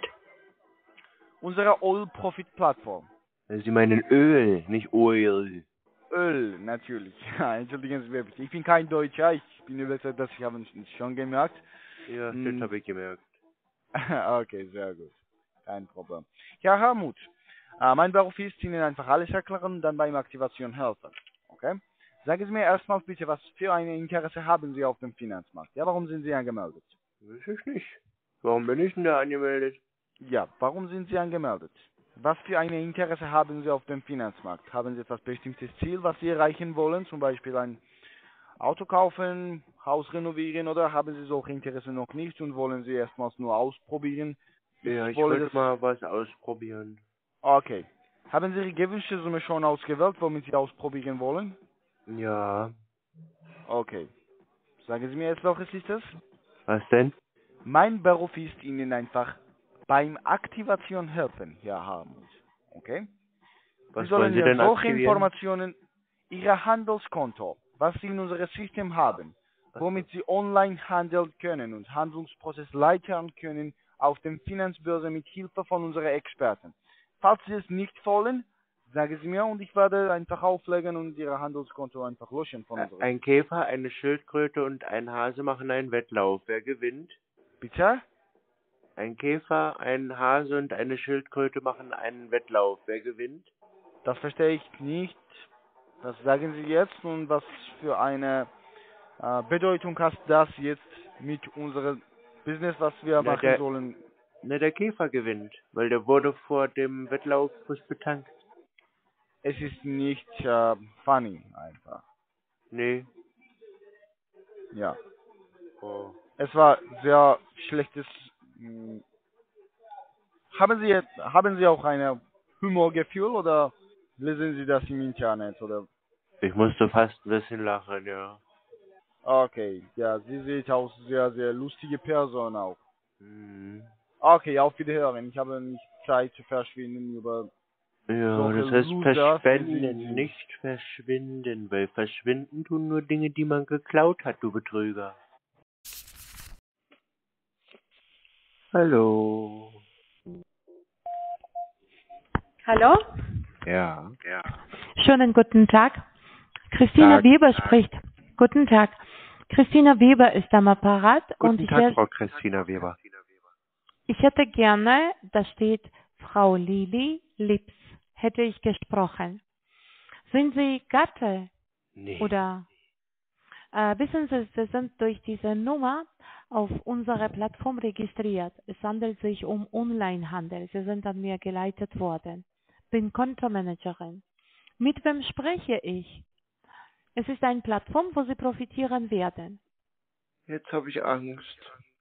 Unsere Oil Profit Plattform. Sie meinen Öl, nicht Oil. Öl, natürlich. Ja, entschuldigen Sie mir bitte. Ich bin kein Deutscher, ich bin überzeugt, dass ich habe es schon gemerkt. Ja, das Hm. habe ich gemerkt. Okay, sehr gut. Kein Problem. Ja, Helmut, äh, mein Beruf ist, Ihnen einfach alles erklären und dann beim Aktivation helfen. Okay? Sagen Sie mir erstmal bitte, was für ein Interesse haben Sie auf dem Finanzmarkt? Ja, warum sind Sie angemeldet? Weiß ich nicht. Warum bin ich denn da angemeldet? Ja, warum sind Sie angemeldet? Was für ein Interesse haben Sie auf dem Finanzmarkt? Haben Sie etwas bestimmtes Ziel, was Sie erreichen wollen? Zum Beispiel ein Auto kaufen, Haus renovieren, oder haben Sie solche Interesse noch nicht und wollen Sie erstmals nur ausprobieren? Ja, ich wollte wollte das- mal was ausprobieren. Okay. Haben Sie Ihre gewünschte Summe schon ausgewählt, womit Sie ausprobieren wollen? Ja. Okay. Sagen Sie mir jetzt, welches ist es? Was denn? Mein Beruf ist Ihnen einfach beim Aktivation helfen, Herr Harmut. Okay? Was Sie sollen wollen Sie mir denn solche aktivieren? Informationen, Ihr Handelskonto, was Sie in unserem System haben, womit Sie online handeln können und Handlungsprozess leiten können auf dem Finanzbörse mit Hilfe von unseren Experten. Falls Sie es nicht wollen, sagen Sie mir und ich werde einfach auflegen und Ihr Handelskonto einfach löschen von unserem. Ein Käfer, eine Schildkröte und ein Hase machen einen Wettlauf. Wer gewinnt? Bitte? Ein Käfer, ein Hase und eine Schildkröte machen einen Wettlauf. Wer gewinnt? Das verstehe ich nicht. Was sagen Sie jetzt und was für eine äh, Bedeutung hat das jetzt mit unserem Business, was wir Na, machen der- sollen? Ne, der Käfer gewinnt, weil der wurde vor dem Wettlauf frisch betankt. Es ist nicht äh, funny einfach. Nee. Ja. Oh. Es war sehr schlechtes. Mh. Haben Sie jetzt, haben Sie auch ein Humorgefühl oder lesen Sie das im Internet oder? Ich musste fast ein bisschen lachen, ja. Okay, ja, Sie sieht aus sehr, sehr lustige Person auch. Mhm. Okay, auf Wiederhören. Ich habe nicht Zeit zu verschwinden über Ja, solche das heißt Loser wie Sie verschwenden, sind. nicht verschwinden, weil verschwinden tun nur Dinge, die man geklaut hat, du Betrüger. Hallo. Hallo? Ja. Ja. Schönen guten Tag. Christina Tag. Weber spricht. Guten Tag. Christina Weber ist am Apparat und Guten ich, Tag, hätt- Frau Christina Weber. ich hätte gerne, da steht Frau Lili Lips, hätte ich gesprochen. Sind Sie Gatte? Nee. Oder äh, wissen Sie, Sie sind durch diese Nummer auf unserer Plattform registriert. Es handelt sich um Onlinehandel. Sie sind an mir geleitet worden. Bin Kontomanagerin. Mit wem spreche ich? Es ist eine Plattform, wo Sie profitieren werden. Jetzt habe ich Angst.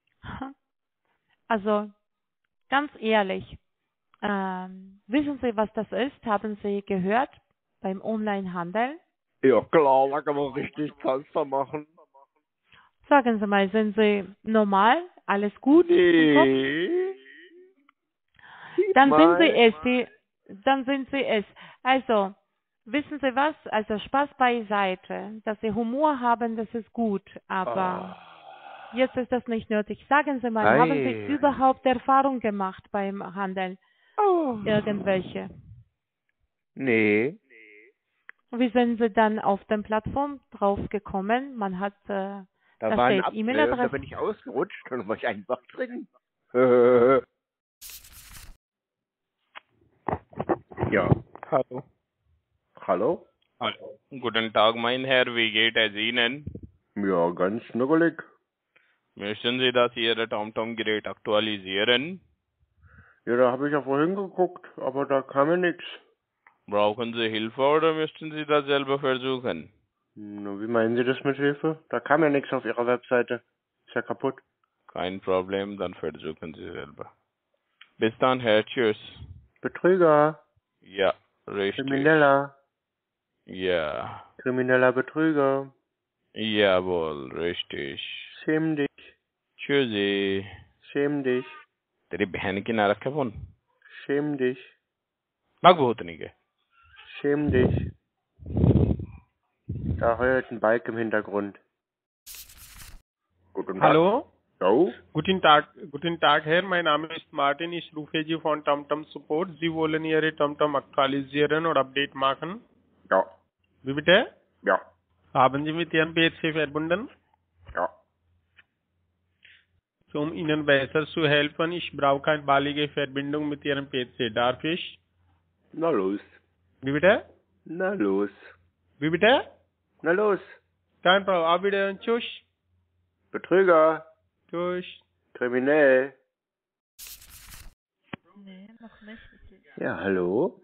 Also, ganz ehrlich, ähm, wissen Sie, was das ist? Haben Sie gehört beim Onlinehandel? Ja klar, da kann man richtig Panzer machen. Sagen Sie mal, sind Sie normal? Alles gut? im Kopf? Nee. Dann sind Sie Mal. es. Die, dann sind Sie es. Also, wissen Sie was? Also Spaß beiseite. Dass Sie Humor haben, das ist gut. Aber jetzt ist das nicht nötig. Sagen Sie mal, Ei. haben Sie überhaupt Erfahrung gemacht beim Handeln? Oh. Irgendwelche? Nee. Wie sind Sie dann auf der Plattform drauf gekommen? Man hat, äh, Da da war ein steht Apfel, da E-Mail-Adresse. bin ich ausgerutscht und war ich einfach drin. Ja. Hallo. Hallo? Hallo. Guten Tag, mein Herr, wie geht es Ihnen? Ja, ganz schnuckelig. Möchten Sie, dass Ihr TomTom-Gerät aktualisieren? Ja, da habe ich ja vorhin geguckt, aber da kam ja nichts. Brauchen Sie Hilfe oder möchten Sie das selber versuchen? Na, wie meinen Sie das mit Hilfe? Da kam ja nichts auf Ihrer Webseite. Ist ja kaputt. Kein Problem, dann versuchen Sie selber. Bis dann, Herr, tschüss. Betrüger. Ja, richtig. Krimineller. Ja, Krimineller Betrüger. jawohl, richtig. Schäm dich. Tschüssi. Schäm dich. तेरी बहन की ना रखे phone Schäm dich. भाग बहुत नहीं गए Schäm dich. Da heult ein Balk im Hintergrund. Gut. Guten Tag. Hallo? Jo? Guten Tag, guten Tag, Herr. Mein Name ist Martin. Ich rufe Sie von TomTom Support. Sie wollen Ihre TomTom aktualisieren oder Update machen? Ja. Wie bitte? Ja. Haben Sie mit Ihrem P C verbunden? Ja. Um Ihnen besser zu helfen, ich brauche eine baldige Verbindung mit Ihrem P C. Darf ich? Na los. Wie bitte? Na los. Wie bitte? Na los. Kein Problem. Auf Wiedersehen. Tschüss. Betrüger. Tschüss. Kriminell. Nee, noch nicht. Ja, hallo?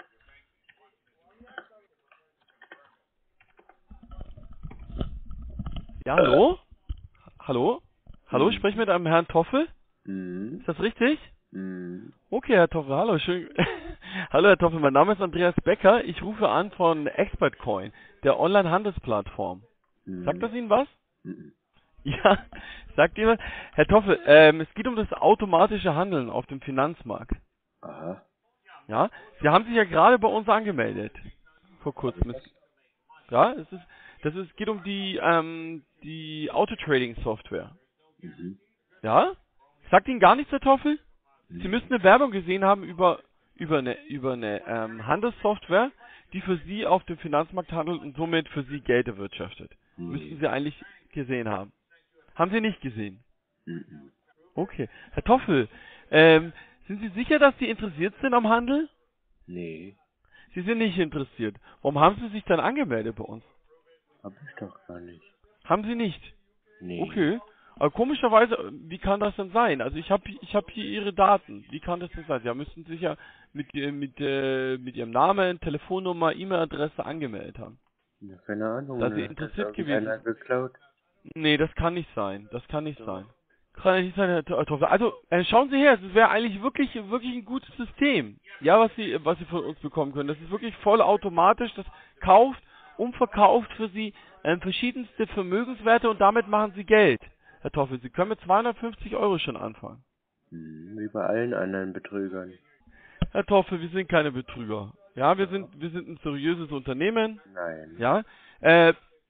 Ja, hallo? Hallo? Hallo, Mhm. ich spreche mit einem Herrn Toffel? Mhm. Ist das richtig? Mhm. Okay, Herr Toffel, hallo, schön. Hallo, Herr Toffel, mein Name ist Andreas Becker. Ich rufe an von ExpertCoin, der Online-Handelsplattform. Mhm. Sagt das Ihnen was? Mhm. Ja, sagt jemand. Herr Toffel, ähm, es geht um das automatische Handeln auf dem Finanzmarkt. Aha. Ja, Sie haben sich ja gerade bei uns angemeldet. Vor kurzem. Es- Ja, es ist, das ist, geht um die, ähm, die Auto-Trading-Software. Mhm. Ja? Sagt Ihnen gar nichts, Herr Toffel? Sie müssen eine Werbung gesehen haben über, über eine, über eine ähm, Handelssoftware, die für Sie auf dem Finanzmarkt handelt und somit für Sie Geld erwirtschaftet. Nee. Müssten Sie eigentlich gesehen haben. Haben Sie nicht gesehen? Mhm. Okay. Herr Toffel, ähm, sind Sie sicher, dass Sie interessiert sind am Handel? Nee, Sie sind nicht interessiert. Warum haben Sie sich dann angemeldet bei uns? hab ich doch gar nicht. Haben Sie nicht? Nee. Okay. Aber komischerweise, wie kann das denn sein? Also ich habe ich hab hier Ihre Daten. Wie kann das denn sein? Sie müssten sich ja mit, ihr- mit, äh, mit Ihrem Namen, Telefonnummer, E-Mail-Adresse angemeldet haben. Ja, keine Ahnung. Da Sie ne? interessiert Hat irgendeiner gewesen. geklaut? Nee, das kann nicht sein. Das kann nicht sein. Kann nicht sein, Herr To- Herr Toffel. Also, äh, schauen Sie her, es wäre eigentlich wirklich, wirklich ein gutes System. Ja, was Sie, was Sie von uns bekommen können. Das ist wirklich voll automatisch. Das kauft und verkauft für Sie ähm, verschiedenste Vermögenswerte und damit machen Sie Geld. Herr Toffel, Sie können mit zweihundertfünfzig Euro schon anfangen. Hm, wie bei allen anderen Betrügern. Herr Toffel, wir sind keine Betrüger. Ja, wir sind, wir sind ein seriöses Unternehmen. Nein. Ja, äh,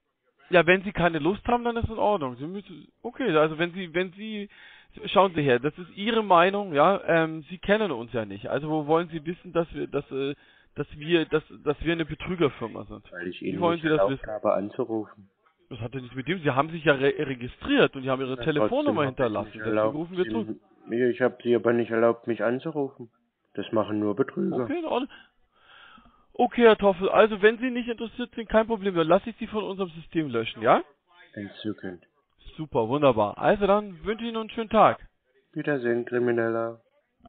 ja, wenn Sie keine Lust haben, dann ist in Ordnung. Sie müssen, okay, also wenn Sie, wenn Sie, schauen Sie her, das ist Ihre Meinung, ja, ähm, Sie kennen uns ja nicht. Also wo wollen Sie wissen, dass wir, dass, äh, dass wir, dass, dass wir eine Betrügerfirma sind? Weil ich Wie Ihnen wollen nicht Sie das erlaubt wissen? habe, anzurufen. Das hat ja nichts mit dem. Sie haben sich ja re registriert und Sie haben Ihre Na, Telefonnummer trotzdem hab ich hinterlassen. nicht Deswegen erlaubt, rufen wir zurück. Sie- mir- Ich habe Sie aber nicht erlaubt, mich anzurufen. Das machen nur Betrüger. Okay, in Ordnung. Okay, Herr Toffel, also wenn Sie nicht interessiert sind, kein Problem, dann lasse ich Sie von unserem System löschen, ja? Entzückend. Super, wunderbar. Also dann wünsche ich Ihnen einen schönen Tag. Wiedersehen, Krimineller.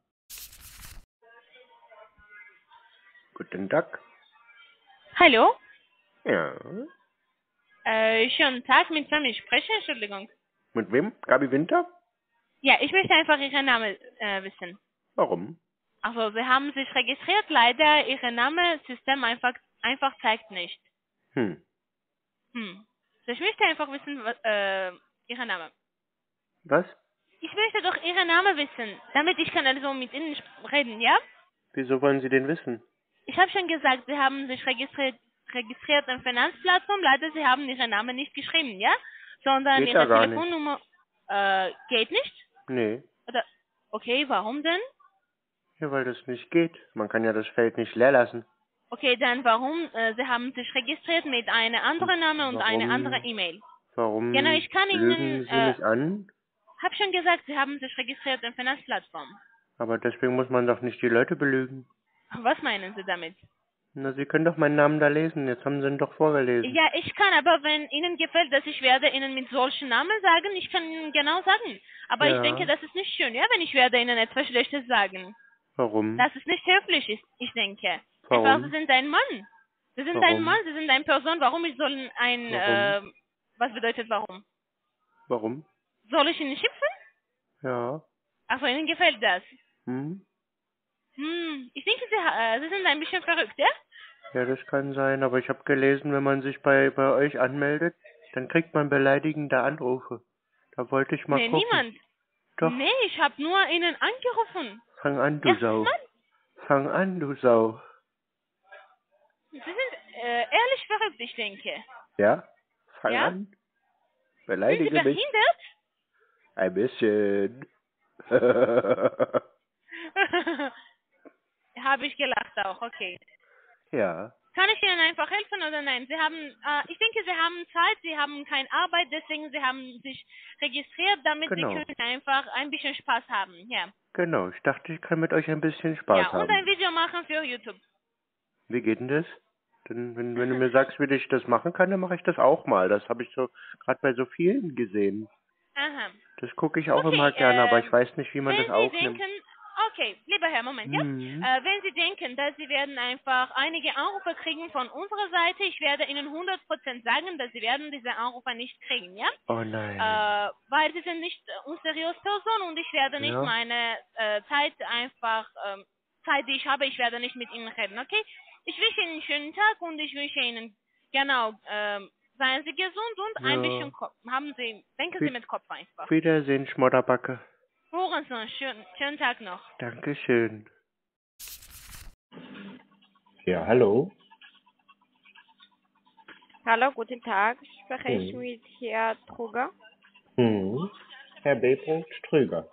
Guten Tag. Hallo? Ja. Äh, schönen Tag, mit wem ich spreche, Entschuldigung. Mit wem? Gabi Winter? Ja, ich möchte einfach Ihren Namen äh, wissen. Warum? Also, Sie haben sich registriert, leider Ihr Name, System einfach, einfach zeigt nicht. Hm. Hm. So, ich möchte einfach wissen, was, äh, Ihr Name. Was? Ich möchte doch Ihren Namen wissen, damit ich kann also mit Ihnen sp- reden, ja? Wieso wollen Sie den wissen? Ich habe schon gesagt, Sie haben sich registriert, registriert in Finanzplattform, leider Sie haben Ihren Namen nicht geschrieben, ja? Sondern Geht ja Ihre gar Telefonnummer, äh, geht nicht? Nee. Oder, okay, warum denn? Ja, weil das nicht geht. Man kann ja das Feld nicht leer lassen. Okay, dann warum? Äh, Sie haben sich registriert mit einem anderen Namen und Warum? einer anderen E-Mail. Warum Genau, ich kann lügen Ihnen, Sie äh, mich an? hab schon gesagt, Sie haben sich registriert in Finanzplattform. Aber deswegen muss man doch nicht die Leute belügen. Was meinen Sie damit? Na, Sie können doch meinen Namen da lesen. Jetzt haben Sie ihn doch vorgelesen. Ja, ich kann, aber wenn Ihnen gefällt, dass ich werde Ihnen mit solchen Namen sagen, ich kann Ihnen genau sagen. Aber Ja. ich denke, das ist nicht schön, ja, wenn ich werde Ihnen etwas Schlechtes sagen. Warum? Das ist nicht höflich, ich, ich denke. Warum? Einfach, Sie sind ein Mann. Sie sind Warum? ein Mann, Sie sind eine Person. Warum ich soll ein, Warum? äh, was bedeutet warum? Warum? Soll ich Ihnen schimpfen? Ja. Ach so, Ihnen gefällt das. Hm? Hm, ich denke, Sie, äh, Sie sind ein bisschen verrückt, ja? Ja, das kann sein. Aber ich habe gelesen, wenn man sich bei, bei euch anmeldet, dann kriegt man beleidigende Anrufe. Da wollte ich mal Nee, gucken. niemand. Doch. Nee, ich habe nur Ihnen angerufen. Fang an, du Erstes Sau. Mal. Fang an, du Sau. Sie sind äh, ehrlich verrückt, ich denke. Ja? Fang Ja? an. Sind Sie Beleidige mich. behindert? Ein bisschen. Habe ich gelacht auch, okay. Ja, Kann ich Ihnen einfach helfen oder nein? Sie haben, äh, ich denke, Sie haben Zeit, Sie haben keine Arbeit, deswegen Sie haben sich registriert, damit Genau. Sie können einfach ein bisschen Spaß haben. Ja. genau. Ich dachte, ich kann mit euch ein bisschen Spaß Ja, und haben. ein Video machen für YouTube. Wie geht denn das? Denn wenn, wenn du mir sagst, wie ich das machen kann, dann mache ich das auch mal. Das habe ich so gerade bei so vielen gesehen. Aha. Das gucke ich auch Okay, immer gerne, aber ähm, ich weiß nicht, wie man Wenn das Sie aufnimmt. denken, okay, lieber Herr, Moment, ja? Mhm. Äh, wenn Sie denken, dass Sie werden einfach einige Anrufe kriegen von unserer Seite, ich werde Ihnen hundert Prozent sagen, dass Sie werden diese Anrufe nicht kriegen, ja? Oh nein. Äh, weil Sie sind nicht äh, unseriöse Person und ich werde nicht Ja. meine äh, Zeit einfach, ähm, Zeit, die ich habe, ich werde nicht mit Ihnen reden, okay? Ich wünsche Ihnen einen schönen Tag und ich wünsche Ihnen, genau, ähm, seien Sie gesund und ein Ja. bisschen Kopf. Haben Sie, denken Wie- Sie mit Kopf einfach. Wiedersehen, Schmodderbacke. Hurensohn, schön, schönen Tag noch. Dankeschön. Ja, hallo. Hallo, guten Tag. Spreche ich Hm. mit Herrn Truger? Hm. Herr B. Ströger.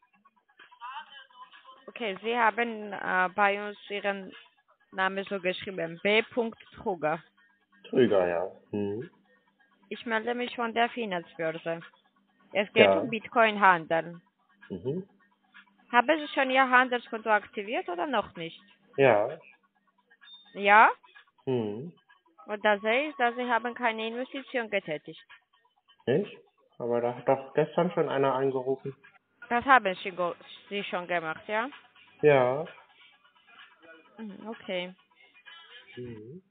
Okay, Sie haben äh, bei uns Ihren Namen so geschrieben. B. Truger. Trüger, ja. Hm. Ich melde mich von der Finanzbörse. Es geht Ja. um Bitcoin-Handel. Mhm. Haben Sie schon Ihr Handelskonto aktiviert oder noch nicht? Ja. Ja? Hm. Und da sehe ich, dass Sie haben keine Investition getätigt. Nicht? Aber da hat doch gestern schon einer angerufen. Das haben Sie, go- Sie schon gemacht, ja? Ja. Mhm, okay. Mhm.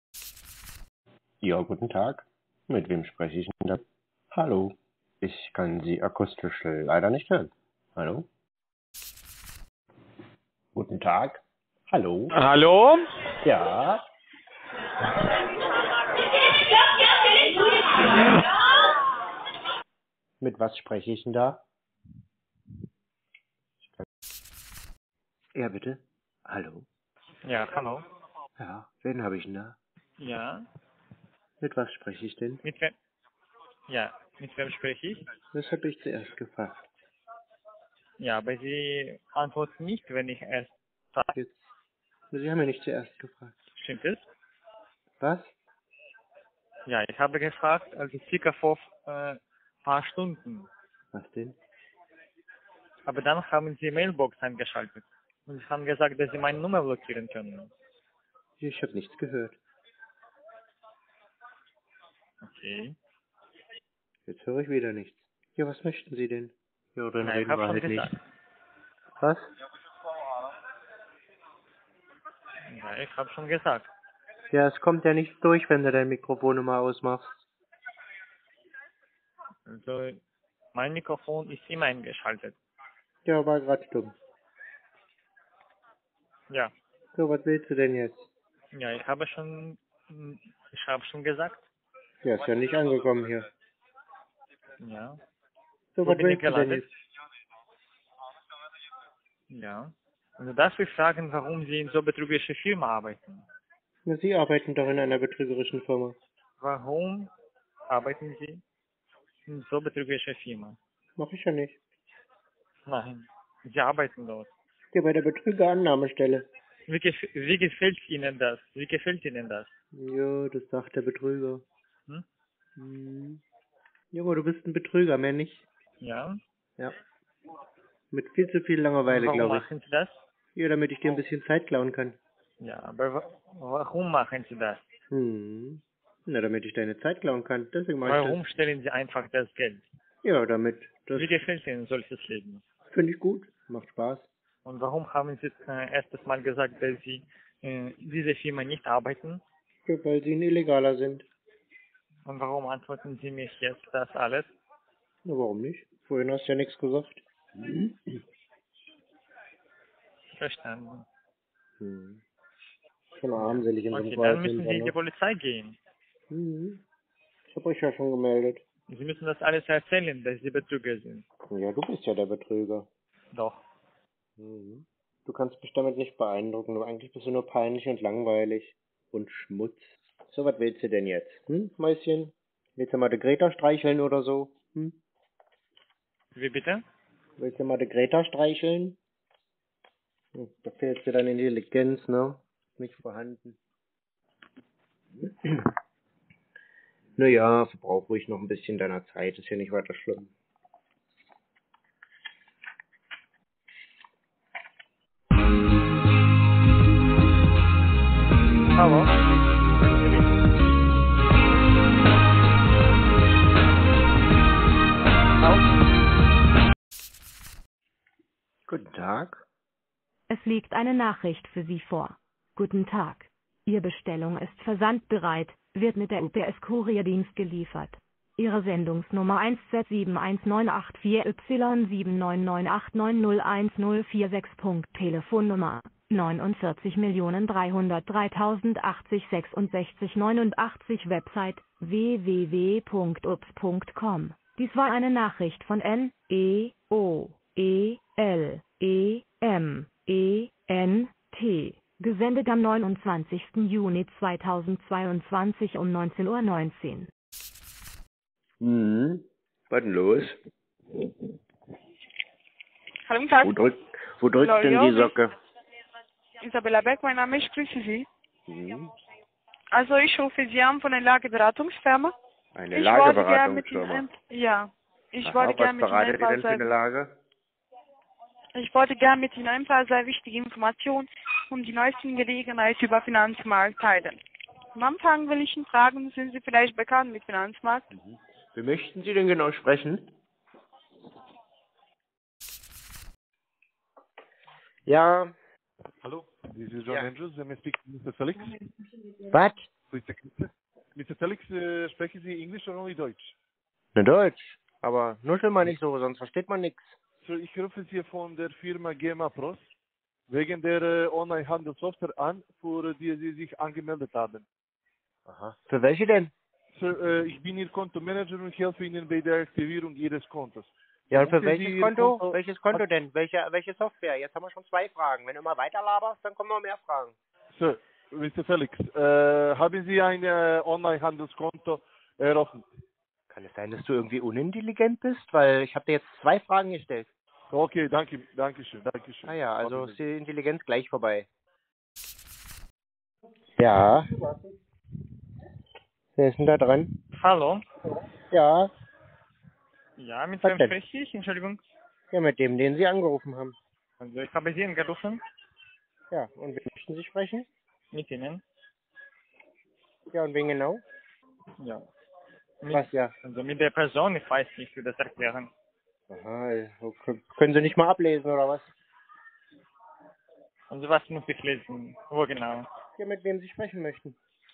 Ja, guten Tag. Mit wem spreche ich denn da? Hallo. Ich kann Sie akustisch leider nicht hören. Hallo? Guten Tag. Hallo? Hallo? Ja. Mit was spreche ich denn da? Ja, bitte. Hallo? Ja, hallo. Ja, wen habe ich denn da? Ja, Mit was spreche ich denn? mit wem? Ja, mit wem spreche ich? Das habe ich zuerst gefragt. Ja, aber Sie antworten nicht, wenn ich erst frage. Jetzt. Sie haben ja nicht zuerst gefragt. Stimmt es? Was? Ja, ich habe gefragt, also circa vor äh, paar Stunden. Was denn? Aber dann haben Sie Mailbox eingeschaltet. Und Sie haben gesagt, dass Sie meine Nummer blockieren können. Ich habe nichts gehört. Okay. Jetzt höre ich wieder nichts. Ja, was möchten Sie denn? Ja, dann Na, ich reden habe wir schon halt gesagt. nicht. Was? Ja, ich habe schon gesagt. Ja, es kommt ja nichts durch, wenn du dein Mikrofon immer ausmachst. Also, mein Mikrofon ist immer eingeschaltet. Ja, war grad stumm. Ja. So, was willst du denn jetzt? Ja, ich habe schon, ich habe schon gesagt. Ja, ist ja nicht angekommen hier. Ja. So, Wo was bin ich willst du denn gelandet? jetzt? Ja. Und darf ich fragen, warum Sie in so betrügerische Firma arbeiten? Na, Sie arbeiten doch in einer betrügerischen Firma. Warum arbeiten Sie in so betrügerischer Firma? Mach ich ja nicht. Nein, Sie arbeiten dort. Ja, bei der Betrügerannahmestelle. Wie, gef wie gefällt Ihnen das? Wie gefällt Ihnen das? Ja, das sagt der Betrüger. Hm? Hm. Junge, du bist ein Betrüger, mehr nicht. Ja. Ja. Mit viel zu viel Langeweile, Warum glaube ich. machen Sie das? Ja, damit ich dir ein bisschen Zeit klauen kann. Ja, aber wa warum machen Sie das? Hm. Na, damit ich deine Zeit klauen kann. Deswegen mache ich Warum stellen Sie einfach das Geld? das. Ja, damit. Das Wie gefällt Ihnen solches Leben? finde ich gut. Macht Spaß. Und warum haben Sie äh, erstes Mal gesagt, dass Sie äh, diese Firma nicht arbeiten? Ja, weil sie ein Illegaler sind. Und warum antworten Sie mich jetzt das alles? Na, warum nicht? Vorhin hast du ja nichts gesagt. Verstanden. Hm. Schon armselig in so einem Okay, dann müssen Callcenter, Sie in die ne? Polizei gehen. Hm. Ich habe euch ja schon gemeldet. Sie müssen das alles erzählen, dass Sie Betrüger sind. Ja, du bist ja der Betrüger. Doch. Mhm. Du kannst mich damit nicht beeindrucken. Du, eigentlich bist du nur peinlich und langweilig. Und Schmutz. So, was willst du denn jetzt? Hm, Mäuschen? Willst du mal die Greta streicheln oder so? Hm? Wie bitte? Willst du mal die Greta streicheln? Hm, da fehlt dir dann Intelligenz, ne? Nicht vorhanden. Naja, verbrauch ruhig noch ein bisschen deiner Zeit, ist ja nicht weiter schlimm. Hallo? Guten Tag. Es liegt eine Nachricht für Sie vor. Guten Tag. Ihre Bestellung ist versandbereit, wird mit der U P S-Kurierdienst geliefert. Ihre Sendungsnummer eins Z sieben eins neun acht vier Y sieben neun neun acht neun null eins null vier sechs. Telefonnummer neunundvierzig dreihundertdreitausendachtzig sechsundsechzig neunundachtzig. Website w w w punkt ups punkt com. Dies war eine Nachricht von N E O E L E M E N T. Gesendet am neunundzwanzigsten Juni zweitausendzweiundzwanzig um neunzehn Uhr neunzehn. Hm, was denn los? Hallo, guten Tag. Wo drückt, wo drückt Hallo, denn ja, die Socke? Isabella Beck, mein Name, ich grüße Sie. Hm, Also ich rufe Sie an von einer Lageberatungsfirma. eine Ich wollte gerne mit Lageberatungsfirma. Ihnen, ja, ich Aha, wollte was gerne mit Ihnen beratet ein ihr paar denn für eine sehr, Lage? ich wollte gerne mit Ihnen ein paar sehr wichtige Informationen um die neuesten Gelegenheiten über Finanzmarkt teilen. Am Anfang will ich Ihnen fragen, sind Sie vielleicht bekannt mit Finanzmarkt? Wie möchten Sie denn genau sprechen? Ja. Hello, this is John Ja. Andrews. May I speak to Mister Felix? Was? Mister Mister Felix, äh, sprechen Sie Englisch oder only Deutsch? Ne, Deutsch. Aber nuschel mal nicht so, sonst versteht man nichts. Sir, ich rufe Sie von der Firma GEMA Pros wegen der äh, Online-Handelssoftware an, für die Sie sich angemeldet haben. Aha. Für welche denn? Sir, äh, ich bin Ihr Kontomanager und ich helfe Ihnen bei der Aktivierung Ihres Kontos. Ja, und für Rufen Sie welches Ihr Konto? Konto- Welches Konto denn? Welche, welche Software? Jetzt haben wir schon zwei Fragen. Wenn du immer weiter laberst, dann kommen noch mehr Fragen. Sir, Mister Felix, äh, haben Sie ein äh, Online-Handelskonto eröffnet? Kann es sein, dass du irgendwie unintelligent bist? Weil ich habe dir jetzt zwei Fragen gestellt. Okay, danke, danke schön, danke schön. Naja, also ist die Intelligenz gleich vorbei. Ja. Wer ist denn da dran? Hallo? Ja. Ja, mit Was wem denn? spreche ich? Entschuldigung. Ja, mit dem, den Sie angerufen haben. Also ich habe Sie angerufen. Ja, und wen möchten Sie sprechen? Mit Ihnen. Ja, und wen genau? Ja. Mit, Was ja? Also mit der Person, ich weiß nicht, wie das erklären. Aha, okay. Können Sie nicht mal ablesen, oder was? Also was muss ich lesen? Wo genau? Ja, mit wem Sie sprechen möchten.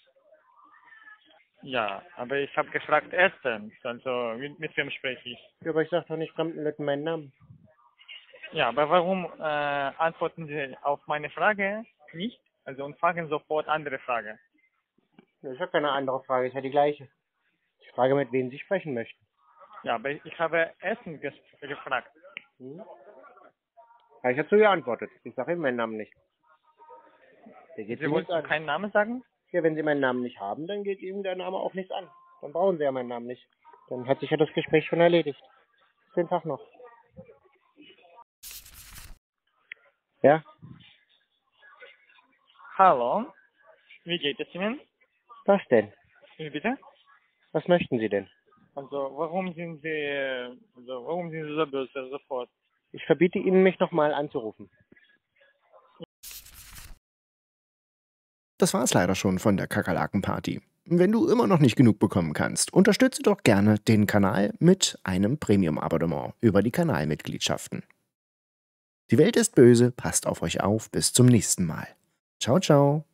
Ja, aber ich habe gefragt erstens, also mit, mit wem spreche ich? Ja, aber ich sag doch nicht fremden Leuten meinen Namen. Ja, aber warum äh, antworten Sie auf meine Frage nicht? Also und fragen sofort andere Frage. Das ist ja keine andere Frage, ist ja die gleiche. Ich frage, mit wem Sie sprechen möchten. Ja, aber ich habe erstens ges gefragt. Hm? Ja, ich habe so geantwortet. Ich sage Ihnen meinen Namen nicht. Der geht Sie Sie nichts wollten an. keinen Namen sagen? Ja, wenn Sie meinen Namen nicht haben, dann geht Ihnen der Name auch nichts an. Dann brauchen Sie ja meinen Namen nicht. Dann hat sich ja das Gespräch schon erledigt. Schönen Tag noch. Ja? Hallo? Wie geht es Ihnen? Was denn? Wie bitte? Was möchten Sie denn? Also warum sind Sie, äh, also warum sind Sie so böse sofort? Ich verbiete Ihnen, mich nochmal anzurufen. Das war's leider schon von der Kakerlaken-Party. Wenn du immer noch nicht genug bekommen kannst, unterstütze doch gerne den Kanal mit einem Premium-Abonnement über die Kanalmitgliedschaften. Die Welt ist böse, passt auf euch auf, bis zum nächsten Mal. Ciao, ciao.